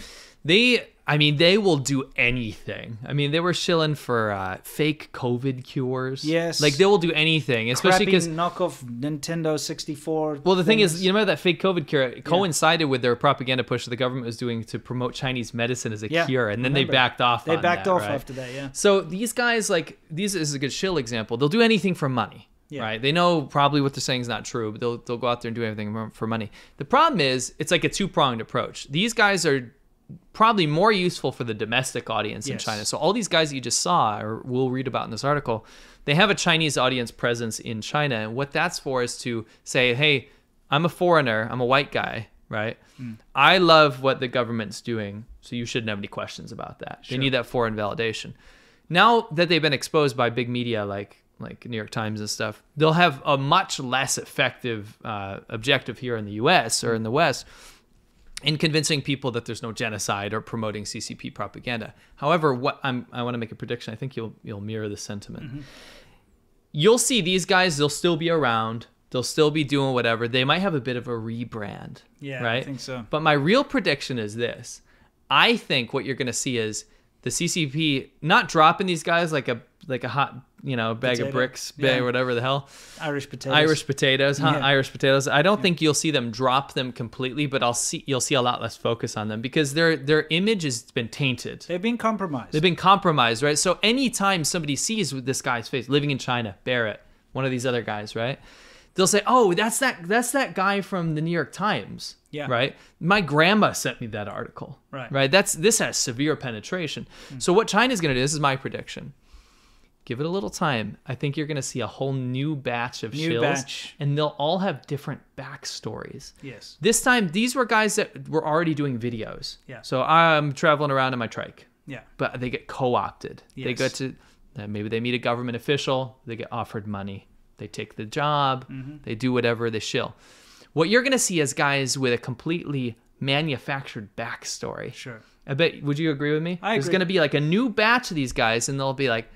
they will do anything. I mean, they were shilling for fake COVID cures. Yes. Like, they will do anything, especially because knockoff Nintendo 64. Well, the thing is, you remember that fake COVID cure? It coincided with their propaganda push that the government was doing to promote Chinese medicine as a cure, and then they backed off. They backed off right? after that, yeah. So these guys, like, this is a good shill example. They'll do anything for money. Yeah. Right? They know probably what they're saying is not true, but they'll go out there and do everything for money. The problem is, it's like a two-pronged approach. These guys are probably more useful for the domestic audience in China. So all these guys that you just saw, or we'll read about in this article, they have a Chinese audience presence in China. And what that's for is to say, hey, I'm a foreigner, I'm a white guy, right? I love what the government's doing, so you shouldn't have any questions about that. They need that foreign validation. Now that they've been exposed by big media like New York Times and stuff, they'll have a much less effective objective here in the US or in the West in convincing people that there's no genocide or promoting CCP propaganda. However, I want to make a prediction. I think you'll mirror the sentiment. You'll see these guys, they'll still be around. They'll still be doing whatever. They might have a bit of a rebrand. Yeah, right? I think so. But my real prediction is this. I think what you're going to see is the CCP not dropping these guys like like a hot, bag Potato. of bricks, Yeah. whatever the hell. Irish potatoes. Hot Yeah. Irish potatoes. I don't think you'll see them drop them completely, but you'll see a lot less focus on them because their image has been tainted. They've been compromised. They've been compromised, right? So anytime somebody sees this guy's face, living in China, Barrett, one of these other guys, right? They'll say, "Oh, that's that guy from the New York Times." Yeah. Right? My grandma sent me that article. Right. Right? This has severe penetration. So what China's going to do, this is my prediction. Give it a little time. I think you're going to see a whole new batch of shills, and they'll all have different backstories. Yes. This time, these were guys that were already doing videos. Yeah. So I'm traveling around in my trike. Yeah. But they get co-opted. They Yes. go to, maybe they meet a government official. They get offered money. They take the job. They do whatever. They shill. What you're going to see is guys with a completely manufactured backstory. Sure. I bet, would you agree with me? I There's agree. going to be like a new batch of these guys, and they'll be like,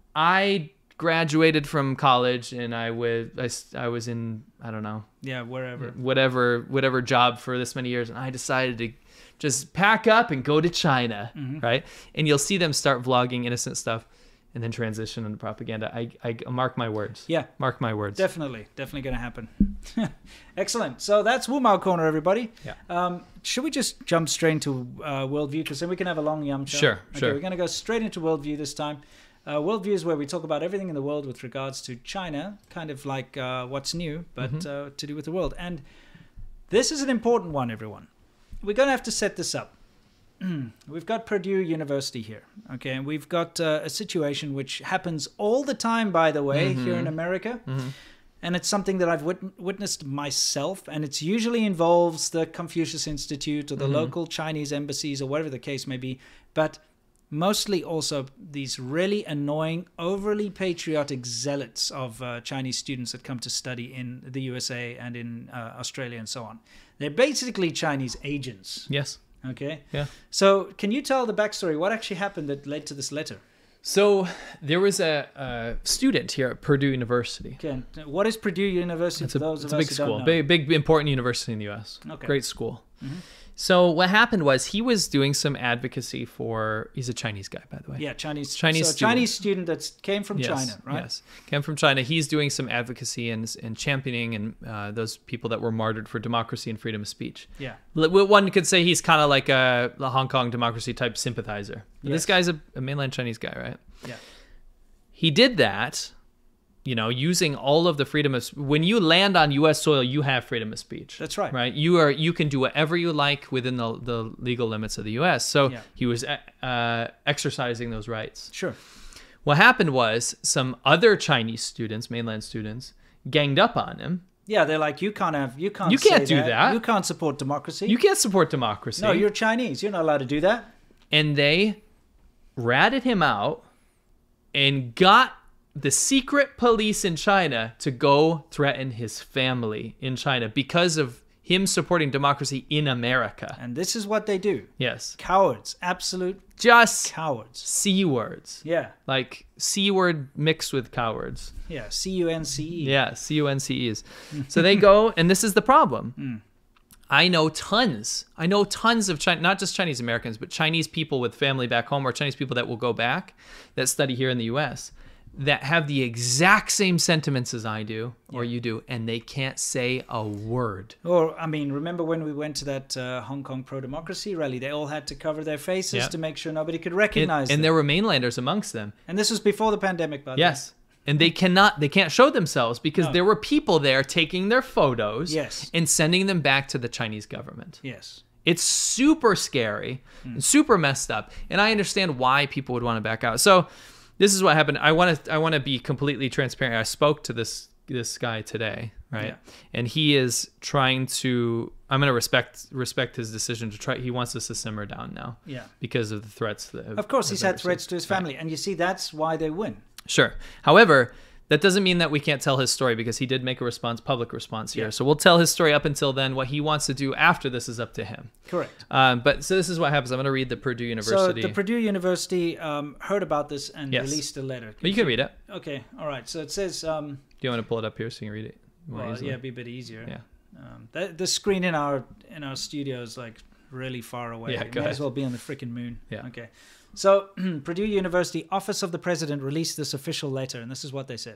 I graduated from college, and I was in, I don't know, Yeah, wherever. whatever job for this many years, and I decided to just pack up and go to China, right? And you'll see them start vlogging innocent stuff, and then transition into propaganda. I mark my words. Yeah. Mark my words. Definitely going to happen. Excellent. So that's Wu Mao Corner, everybody. Yeah. Should we just jump straight into worldview? Because then we can have a long yum show. Sure, Okay, sure. We're going to go straight into worldview this time. Worldview is where we talk about everything in the world with regards to China, kind of like what's new, but to do with the world. And this is an important one, everyone. We're going to have to set this up. We've got Purdue University here, okay? And we've got a situation which happens all the time, by the way, here in America. And it's something that I've witnessed myself, and it usually involves the Confucius Institute or the local Chinese embassies or whatever the case may be. But mostly also these really annoying, overly patriotic zealots of Chinese students that come to study in the USA and in Australia and so on. They're basically Chinese agents. Yes. Okay. Yeah. So can you tell the backstory? What actually happened that led to this letter? So there was a student here at Purdue University. Okay. What is Purdue University? It's for those a of us big who school, don't know? big important university in the U.S. Okay. Great school. So what happened was he was doing some advocacy for. He's a Chinese guy, by the way. Yeah, Chinese so student. Chinese student that came from Yes, China, right? Yes, came from China. He's doing some advocacy and championing and those people that were martyred for democracy and freedom of speech. Yeah. One could say he's kind of like a Hong Kong democracy type sympathizer. But Yes. This guy's a mainland Chinese guy, right? Yeah. He did that, using all of the freedom of. When you land on U.S. soil, you have freedom of speech. That's right. Right. You can do whatever you like within the legal limits of the U.S. So Yeah. he was exercising those rights. Sure. What happened was some other Chinese students, mainland students, ganged up on him. Yeah, they're like, you can't You say can't do that. You can't support democracy. You can't support democracy. No, you're Chinese. You're not allowed to do that. And they ratted him out and got the secret police in China to go threaten his family in China because of him supporting democracy in America. And this is what they do. Yes. Cowards. Absolute Just cowards. C words. Yeah. Like C word mixed with cowards. Yeah. CUNCE. Yeah, CUNCEs. So they go, and this is the problem. I know tons of China, not just Chinese Americans, but Chinese people with family back home or Chinese people that will go back that study here in the US that have the exact same sentiments as I do or you do, and they can't say a word. Or, I mean, remember when we went to that Hong Kong pro-democracy rally? They all had to cover their faces Yeah. to make sure nobody could recognize them. And there were mainlanders amongst them. And this was before the pandemic, by the way. Yes. And they can't show themselves because No. there were people there taking their photos Yes. and sending them back to the Chinese government. Yes. It's super scary and super messed up. And I understand why people would want to back out. So this is what happened. I want to be completely transparent. I spoke to this guy today, right? Yeah. And he is trying to. I'm going to respect his decision to try. He wants us to simmer down now. Yeah. Because of the threats that. Of course, he's had threats received. to his family. And you see, that's why they win. Sure. However, that doesn't mean that we can't tell his story because he did make a public response here. Yeah. So we'll tell his story up until then. What he wants to do after this is up to him. Correct. But so this is what happens. I'm going to read the Purdue University. So the Purdue University heard about this and Yes. released a letter. But you can read it. Okay. All right. So it says... Do you want to pull it up here so you can read it more well, easily? yeah, it'd be a bit easier. Yeah. The screen in our studio is like really far away. Yeah, It go may as ahead. well be on the freaking moon. Yeah. Okay. So Purdue University Office of the President released this official letter, and this is what they said.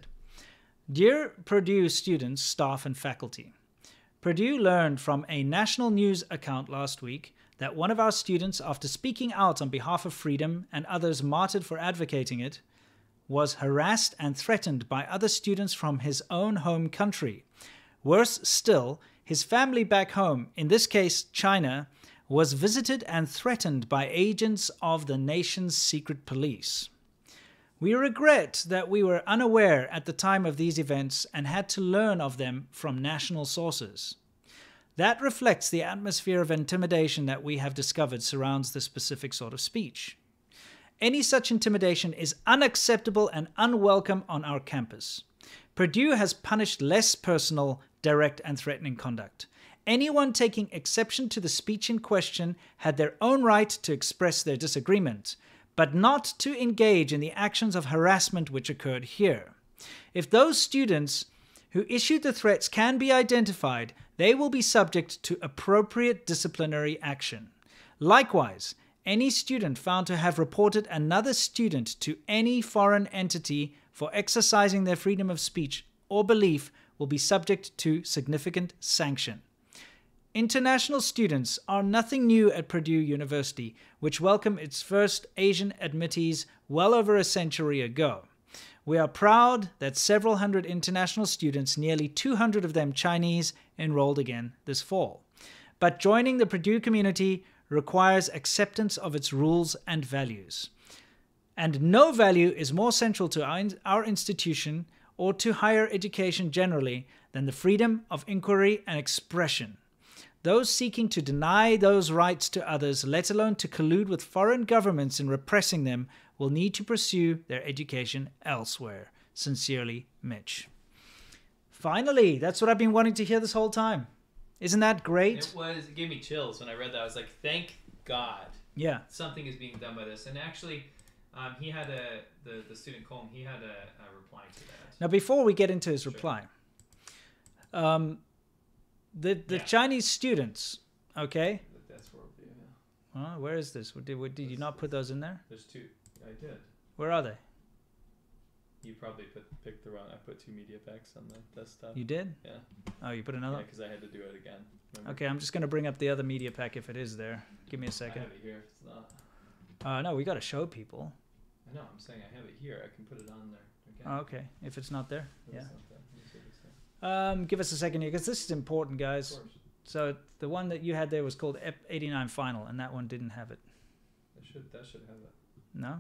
Dear Purdue students, staff, and faculty, Purdue learned from a national news account last week that one of our students, after speaking out on behalf of freedom and others martyred for advocating it, was harassed and threatened by other students from his own home country. Worse still, his family back home, in this case China, was visited and threatened by agents of the nation's secret police. We regret that we were unaware at the time of these events and had to learn of them from national sources. That reflects the atmosphere of intimidation that we have discovered surrounds this specific sort of speech. Any such intimidation is unacceptable and unwelcome on our campus. Purdue has punished less personal, direct, and threatening conduct. Anyone taking exception to the speech in question had their own right to express their disagreement, but not to engage in the actions of harassment which occurred here. If those students who issued the threats can be identified, they will be subject to appropriate disciplinary action. Likewise, any student found to have reported another student to any foreign entity for exercising their freedom of speech or belief will be subject to significant sanction. International students are nothing new at Purdue University, which welcomed its first Asian admittees well over a century ago. We are proud that several hundred international students, nearly 200 of them Chinese, enrolled again this fall. But joining the Purdue community requires acceptance of its rules and values. And no value is more central to our institution or to higher education generally than the freedom of inquiry and expression. Those seeking to deny those rights to others, let alone to collude with foreign governments in repressing them, will need to pursue their education elsewhere. Sincerely, Mitch. Finally, that's what I've been wanting to hear this whole time. Isn't that great? It gave me chills when I read that. I was like, thank God. Yeah. Something is being done by this. And actually, he had the student Kong, he had a reply to that. Now, before we get into his reply, the Chinese students, okay? That's worldview, yeah. Where is this? Did you not put those in there? There's two. I did. Where are they? You probably picked the wrong. I put 2 media packs on the desktop. You did? Yeah. Oh, you put another? Yeah, because I had to do it again. Remember? Okay, I'm just going to bring up the other media pack if it is there. Give me a second. I have it here. If it's not. No, we got to show people. I know. I'm saying I have it here. I can put it on there. Okay. Oh, okay. If it's not there, yeah. Not there. Give us a second here because this is important, guys. Of course. So the one that you had there was called 89 Final, and that one didn't have it. That should have it. No?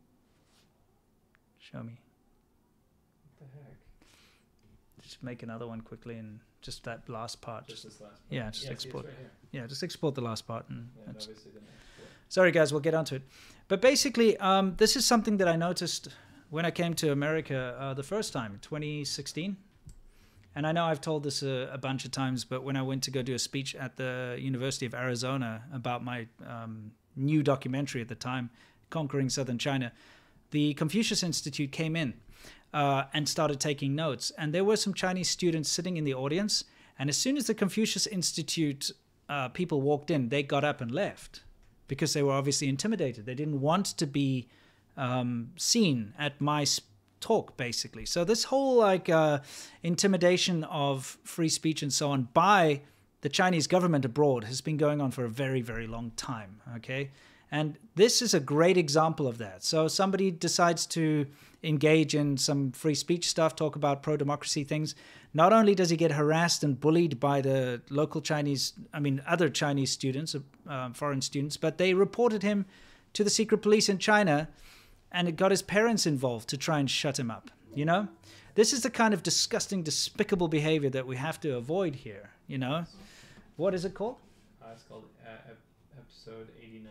Show me. What the heck? Just make another one quickly and just that last part. Just this last part? Yeah, just export. Right yeah, just export the last part. And yeah, obviously didn't export. Sorry, guys, we'll get onto it. But basically, this is something that I noticed when I came to America the first time, 2016. And I know I've told this a bunch of times, but when I went to go do a speech at the University of Arizona about my new documentary at the time, Conquering Southern China, the Confucius Institute came in and started taking notes. And there were some Chinese students sitting in the audience. And as soon as the Confucius Institute people walked in, they got up and left because they were obviously intimidated. They didn't want to be seen at my talk, basically. So this whole intimidation of free speech and so on by the Chinese government abroad has been going on for a very, very long time, okay? And this is a great example of that. So somebody decides to engage in some free speech stuff, talk about pro-democracy things. Not only does he get harassed and bullied by the local other Chinese students, foreign students, but they reported him to the secret police in China, and it got his parents involved to try and shut him up, you know? This is the kind of disgusting, despicable behavior that we have to avoid here, you know? What is it called? It's called episode 89.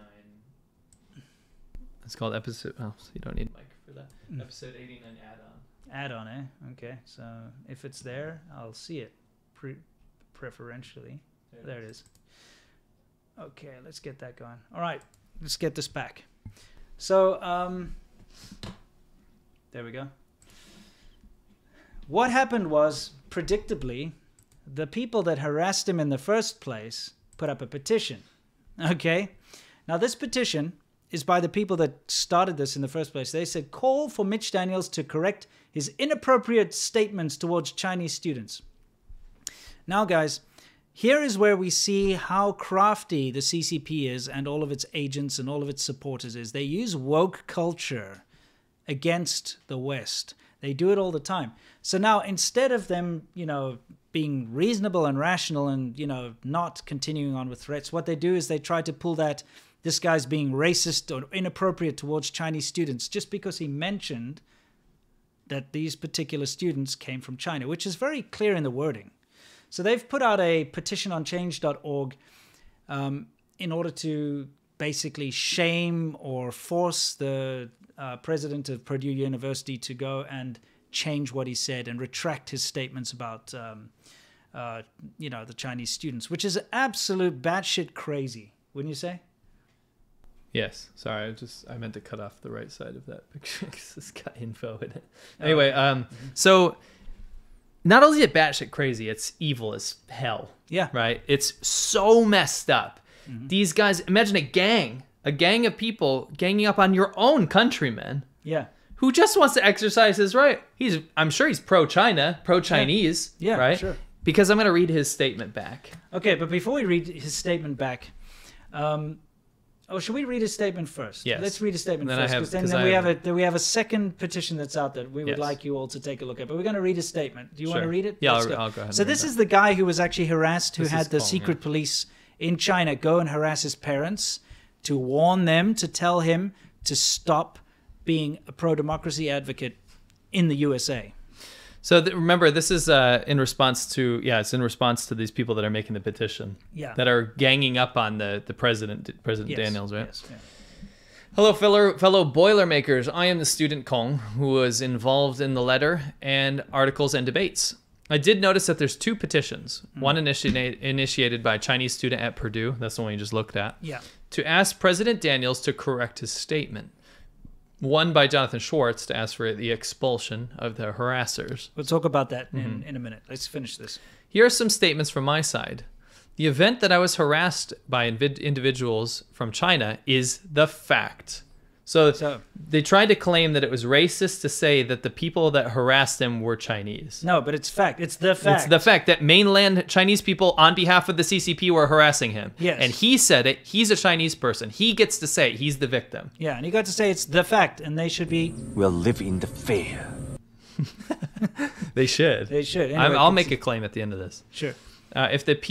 It's called episode... Oh, so you don't need a mic for that. Episode 89 add-on. Add-on, eh? Okay, so if it's there, I'll see it preferentially. There it is. Okay, let's get that going. All right, let's get this back. So, there we go. What happened was, predictably, the people that harassed him in the first place put up a petition. Okay? Now, this petition is by the people that started this in the first place. They said, call for Mitch Daniels to correct his inappropriate statements towards Chinese students. Now, guys, here is where we see how crafty the CCP is and all of its agents and all of its supporters is. They use woke culture against the West. They do it all the time. So now, instead of them, being reasonable and rational and, not continuing on with threats, what they do is they try to pull that this guy's being racist or inappropriate towards Chinese students just because he mentioned that these particular students came from China, which is very clear in the wording. So they've put out a petition on change.org in order to basically shame or force the president of Purdue University to go and change what he said and retract his statements about, the Chinese students, which is absolute batshit crazy, wouldn't you say? Yes. Sorry, I meant to cut off the right side of that picture because it's got info in it. Anyway, so not only is it batshit crazy, it's evil as hell. Yeah. Right? It's so messed up. These guys, imagine a gang of people ganging up on your own countrymen. Yeah. Who just wants to exercise his right. I'm sure he's pro-China, pro-Chinese. Yeah, right? Sure. Because I'm going to read his statement back. Okay, but before we read his statement back, should we read his statement first? Yes. Let's read his statement Then first, because then we have a second petition that's out that we would like you all to take a look at. But we're going to read his statement. Do you want to read it? Yeah, I'll go ahead. So this is the guy who was actually harassed, who had the secret police in China go and harass his parents to warn them, to tell him to stop being a pro-democracy advocate in the USA. So remember, this is in response to these people that are making the petition, that are ganging up on the President Daniels, right? Yes. Yeah. Hello, fellow Boilermakers. I am the student Kong who was involved in the letter and articles and debates. I did notice that there's two petitions. One initiated by a Chinese student at Purdue, that's the one you just looked at, to ask President Daniels to correct his statement. One by Jonathan Schwartz to ask for the expulsion of the harassers. We'll talk about that in a minute. Let's finish this. Here are some statements from my side. The event that I was harassed by individuals from China is the fact. So they tried to claim that it was racist to say that the people that harassed him were Chinese. No, but it's fact. It's the fact. It's the fact that mainland Chinese people on behalf of the CCP were harassing him. Yes. And he said it. He's a Chinese person. He gets to say it. He's the victim. Yeah, and he got to say it's the fact, and they should be... We'll live in the fear. They should. They should. Anyway, I'll make a claim at the end of this. Sure. If the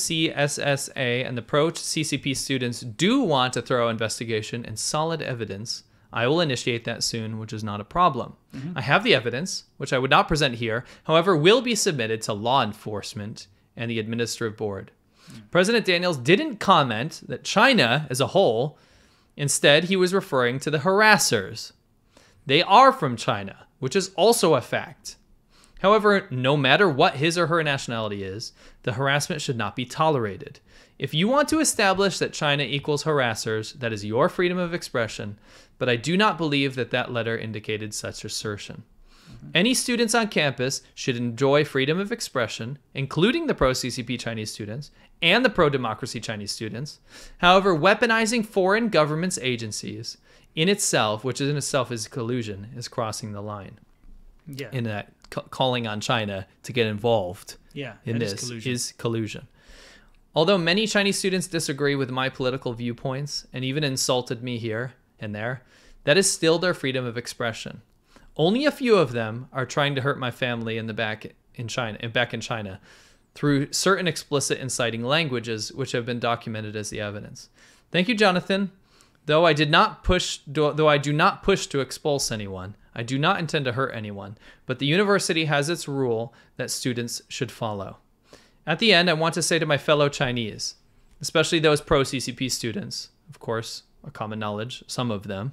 PUCSSA and the pro-CCP students do want to throw investigation and solid evidence, I will initiate that soon, which is not a problem. I have the evidence, which I would not present here, however, will be submitted to law enforcement and the administrative board. President Daniels didn't comment that China as a whole. Instead, he was referring to the harassers. They are from China, which is also a fact. However, no matter what his or her nationality is, the harassment should not be tolerated. If you want to establish that China equals harassers, that is your freedom of expression, but I do not believe that that letter indicated such assertion. Any students on campus should enjoy freedom of expression, including the pro-CCP Chinese students and the pro-democracy Chinese students. However, weaponizing foreign governments' agencies in itself, which in itself is collusion, is crossing the line. Yeah. In that calling on China to get involved in this is collusion. Although many Chinese students disagree with my political viewpoints and even insulted me here and there, that is still their freedom of expression. Only a few of them are trying to hurt my family back in China through certain explicit inciting languages which have been documented as the evidence. Thank you, Jonathan. Though I do not push to expulse anyone, I do not intend to hurt anyone, but the university has its rule that students should follow. At the end, I want to say to my fellow Chinese, especially those pro-CCP students, of course, a common knowledge, some of them,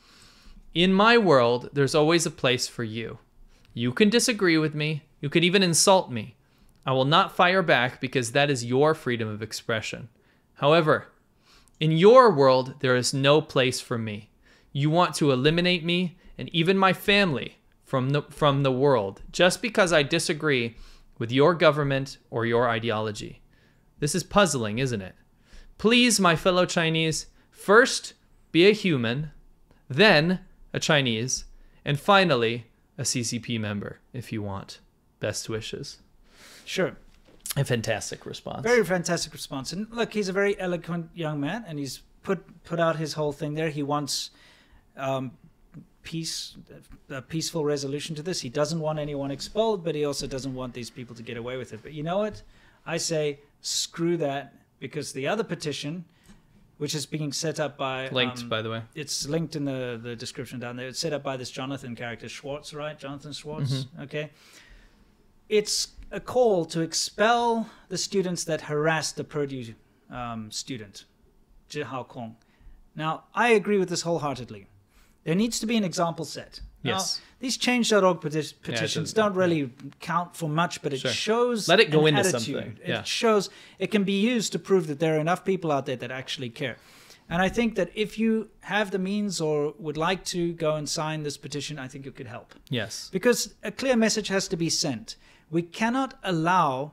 in my world, there's always a place for you. You can disagree with me. You can even insult me. I will not fire back because that is your freedom of expression. However, in your world, there is no place for me. You want to eliminate me and even my family from the world just because I disagree with your government or your ideology. This is puzzling, isn't it? Please, my fellow Chinese, first, be a human, then a Chinese, and finally a CCP member if you want. Best wishes. Sure. A fantastic response. Very fantastic response. And look, he's a very eloquent young man, and he's put out his whole thing there. He wants peace, a peaceful resolution to this. He doesn't want anyone expelled, but he also doesn't want these people to get away with it. But you know what? I say screw that, because the other petition, which is being set up by... Linked, by the way. It's linked in the description down there. It's set up by this Jonathan character, Schwartz, right? Jonathan Schwartz, okay? It's a call to expel the students that harassed the Purdue student, Jihao Kong. Now, I agree with this wholeheartedly. There needs to be an example set. Yes. Now, these change.org petitions don't really count for much, but it shows Let it go an into attitude. something. Yeah. It shows it can be used to prove that there are enough people out there that actually care. And I think that if you have the means or would like to go and sign this petition, I think it could help. Yes. Because a clear message has to be sent. We cannot allow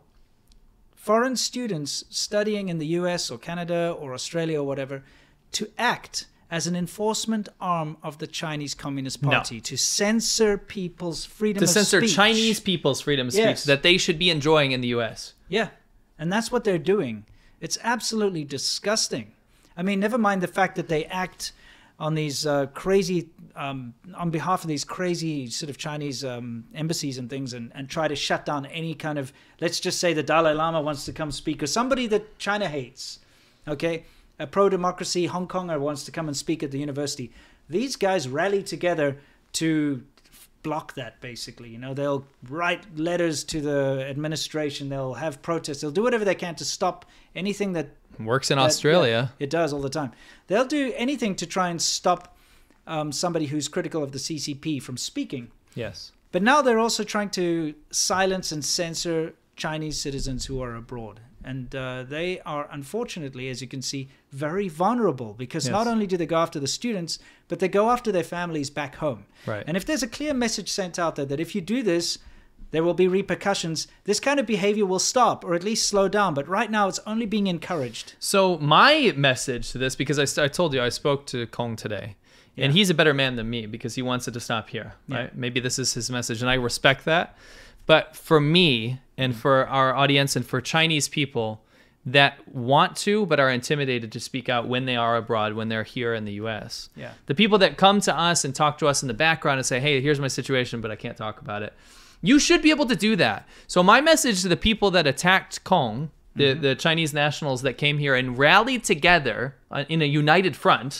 foreign students studying in the US or Canada or Australia or whatever to act as an enforcement arm of the Chinese Communist Party, to censor people's freedom of speech. To censor Chinese people's freedom of speech that they should be enjoying in the US. Yeah, and that's what they're doing. It's absolutely disgusting. I mean, never mind the fact that they act on these crazy, on behalf of these crazy sort of Chinese embassies and things, and try to shut down any kind of, let's just say the Dalai Lama wants to come speak, or somebody that China hates, okay? A pro-democracy Hong Konger wants to come and speak at the university. These guys rally together to block that, basically. You know, they'll write letters to the administration. They'll have protests. They'll do whatever they can to stop anything that... Works in Australia. It does all the time. They'll do anything to try and stop somebody who's critical of the CCP from speaking. Yes. But now they're also trying to silence and censor Chinese citizens who are abroad. And they are, unfortunately, as you can see, very vulnerable, because not only do they go after the students, but they go after their families back home. Right. And if there's a clear message sent out there that if you do this, there will be repercussions, this kind of behavior will stop, or at least slow down. But right now, it's only being encouraged. So my message to this, because I told you I spoke to Kong today, and he's a better man than me because he wants it to stop here. Right? Maybe this is his message, and I respect that. But for me and for our audience and for Chinese people that want to but are intimidated to speak out when they are abroad, when they're here in the US, the people that come to us and talk to us in the background and say, hey, here's my situation, but I can't talk about it. You should be able to do that. So my message to the people that attacked Kong, the Chinese nationals that came here and rallied together in a united front,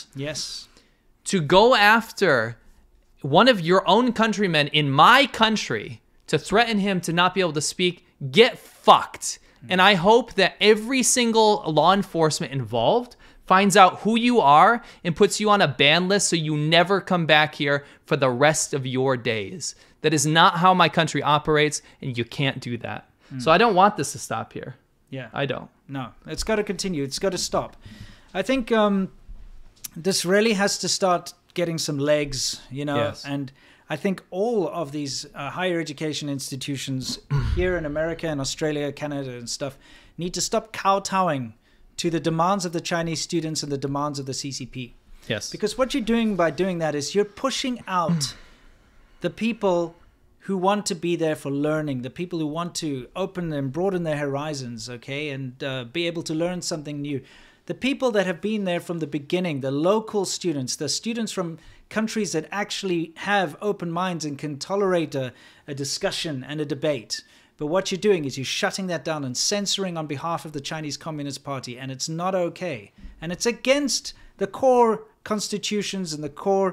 to go after one of your own countrymen in my country, to threaten him to not be able to speak, get fucked. And I hope that every single law enforcement involved finds out who you are and puts you on a ban list so you never come back here for the rest of your days. That is not how my country operates, and you can't do that. So I don't want this to stop here. Yeah. I don't. No, it's got to continue. It's got to stop. I think this really has to start getting some legs, you know, and I think all of these higher education institutions here in America and Australia, Canada and stuff need to stop kowtowing to the demands of the Chinese students and the demands of the CCP. Yes. Because what you're doing by doing that is you're pushing out the people who want to be there for learning, the people who want to open and broaden their horizons, okay, and be able to learn something new. The people that have been there from the beginning, the local students, the students from countries that actually have open minds and can tolerate a discussion and a debate. But what you're doing is you're shutting that down and censoring on behalf of the Chinese Communist Party, and it's not okay. And it's against the core constitutions and the core,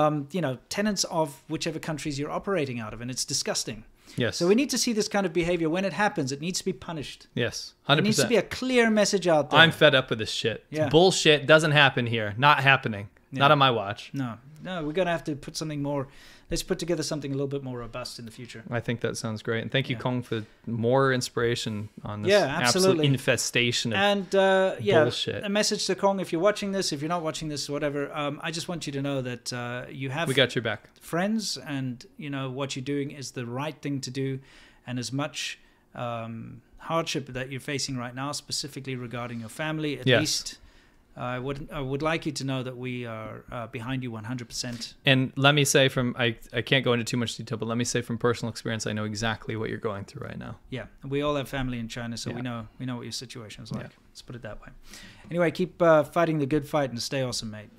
tenets of whichever countries you're operating out of, and it's disgusting. Yes. So we need to see this kind of behavior. When it happens, it needs to be punished. Yes, 100%. There needs to be a clear message out there. I'm fed up with this shit. Yeah. It's bullshit. Doesn't happen here. Not happening. Not on my watch. No, we're going to have to put something more. Let's put together something a little bit more robust in the future. I think that sounds great. And thank you, Kong, for more inspiration on this absolute infestation of bullshit. A message to Kong, if you're watching this, if you're not watching this, whatever, I just want you to know that you have... We got your back. ...friends, and, what you're doing is the right thing to do. And as much hardship that you're facing right now, specifically regarding your family, at least I would like you to know that we are behind you 100%. And let me say I can't go into too much detail, but let me say from personal experience, I know exactly what you're going through right now. Yeah, we all have family in China, so Yeah. we know what your situation is like. Yeah. Let's put it that way. Anyway, keep fighting the good fight and stay awesome, mate.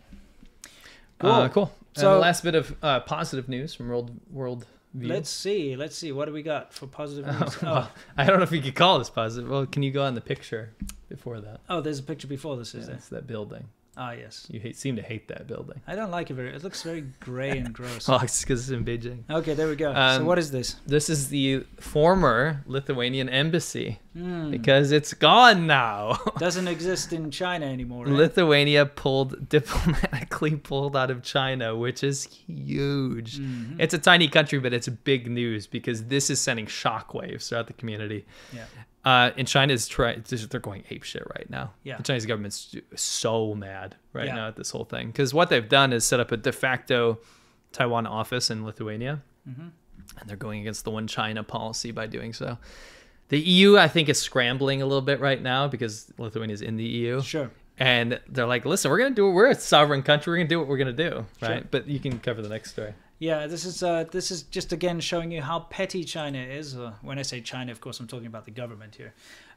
Cool. So- So the last bit of positive news from World View. Let's see. What do we got for positive news? Well, I don't know if you could call this positive. Well, can you go on the picture before that? Oh, there's a picture before this, is there? It's that building. Ah, yes. You seem to hate that building. I don't like it very. It looks very grey and gross. Well, it's because it's in Beijing. Okay, there we go. So what is this? This is the former Lithuanian embassy because it's gone now. Doesn't exist in China anymore. Right? Lithuania diplomatically pulled out of China, which is huge. Mm-hmm. It's a tiny country, but it's big news because this is sending shockwaves throughout the community. Yeah. And China's they're going apeshit right now. Yeah. The Chinese government's so mad right Yeah. now at this whole thing because what they've done is set up a de facto Taiwan office in Lithuania, and they're going against the one China policy by doing so. The EU, I think, is scrambling a little bit right now because Lithuania is in the EU. Sure. And they're like, listen, we're a sovereign country. We're going to do what we're going to do. Right. Sure. But you can cover the next story. Yeah, this is just again showing you how petty China is. When I say China, of course, I'm talking about the government here.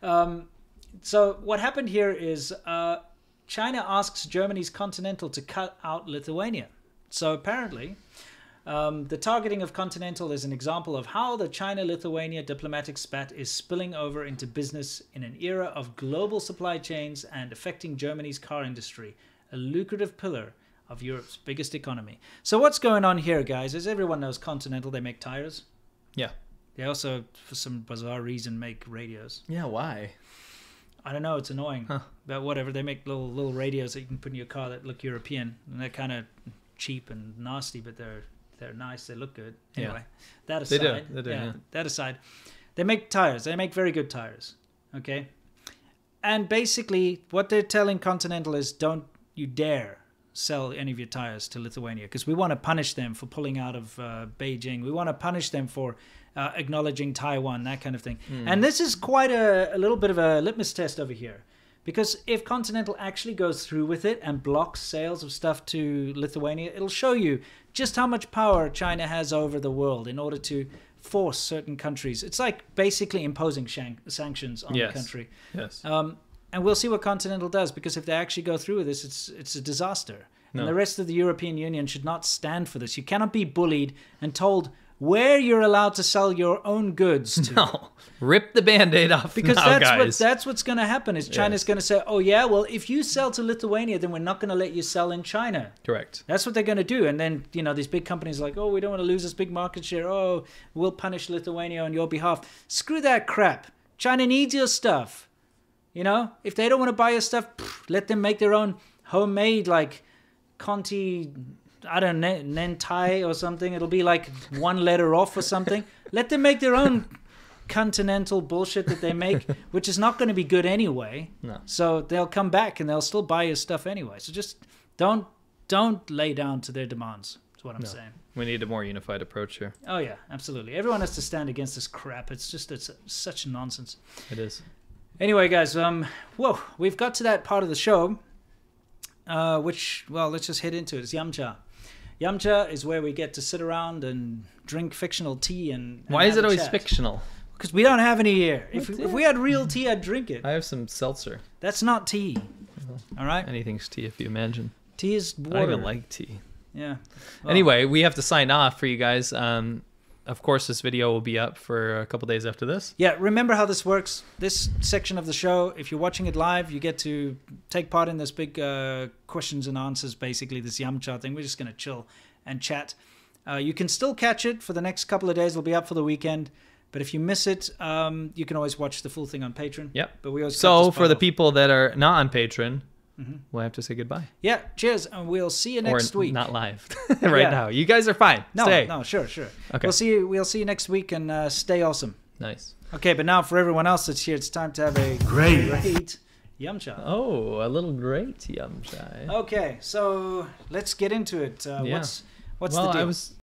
So what happened here is China asks Germany's Continental to cut out Lithuania. So apparently, the targeting of Continental is an example of how the China-Lithuania diplomatic spat is spilling over into business in an era of global supply chains and affecting Germany's car industry, a lucrative pillar of Europe's biggest economy. So what's going on here, guys? As everyone knows, Continental, they make tires. Yeah. They also, for some bizarre reason, make radios. Yeah, why? I don't know, it's annoying. But whatever, they make little radios that you can put in your car that look European. And they're kind of cheap and nasty, but they're nice, they look good. Anyway, that aside. They do, yeah. That aside. They make tires. They make very good tires. Okay? And basically, what they're telling Continental is don't you dare sell any of your tires to Lithuania because we want to punish them for pulling out of Beijing. We want to punish them for acknowledging Taiwan, that kind of thing. And this is quite a little bit of a litmus test over here because if Continental actually goes through with it and blocks sales of stuff to Lithuania, it'll show you just how much power China has over the world in order to force certain countries. It's like basically imposing sanctions on the country. Yes. And we'll see what Continental does, because if they actually go through with this, it's a disaster. No. And the rest of the European Union should not stand for this. You cannot be bullied and told where you're allowed to sell your own goods to. No, rip the Band-Aid off because now, that's what's going to happen is China's going to say, oh yeah, well, if you sell to Lithuania, then we're not going to let you sell in China. Correct. That's what they're going to do. And then, these big companies are like, oh, we don't want to lose this big market share. Oh, we'll punish Lithuania on your behalf. Screw that crap. China needs your stuff. If they don't want to buy your stuff, let them make their own homemade, like, Conti, I don't know, Nentai or something. It'll be like one letter off or something. Let them make their own Continental bullshit that they make, which is not going to be good anyway. No. So they'll come back and they'll still buy your stuff anyway. So just don't lay down to their demands. That's what I'm saying. We need a more unified approach here. Oh, yeah, absolutely. Everyone has to stand against this crap. It's such nonsense. It is. Anyway, guys, we've got to that part of the show, which, well, let's just head into it. It's Yamcha. Yamcha is where we get to sit around and drink fictional tea and why is it always chat. fictional? Because we don't have any here. If we had real tea, I'd drink it. I have some seltzer. That's not tea. All right? Anything's tea if you imagine. Tea is water. I don't even like tea. Yeah. Well, anyway, we have to sign off for you guys. Of course, this video will be up for a couple days after this. Yeah, remember how this works. This section of the show, if you're watching it live, you get to take part in this big questions and answers, basically, this Yamcha thing. We're just going to chill and chat. You can still catch it for the next couple of days. It'll be up for the weekend. But if you miss it, you can always watch the full thing on Patreon. Yep. But we always so for the people that are not on Patreon, we'll have to say goodbye. Yeah, cheers, and we'll see you next week. Not live now. You guys are fine. No, Stay. No, sure. Okay. We'll see you next week, and stay awesome. Nice. Okay, but now for everyone else that's here, it's time to have a great Yamcha. Oh, a little great Yamcha. Okay, so let's get into it. What's the deal?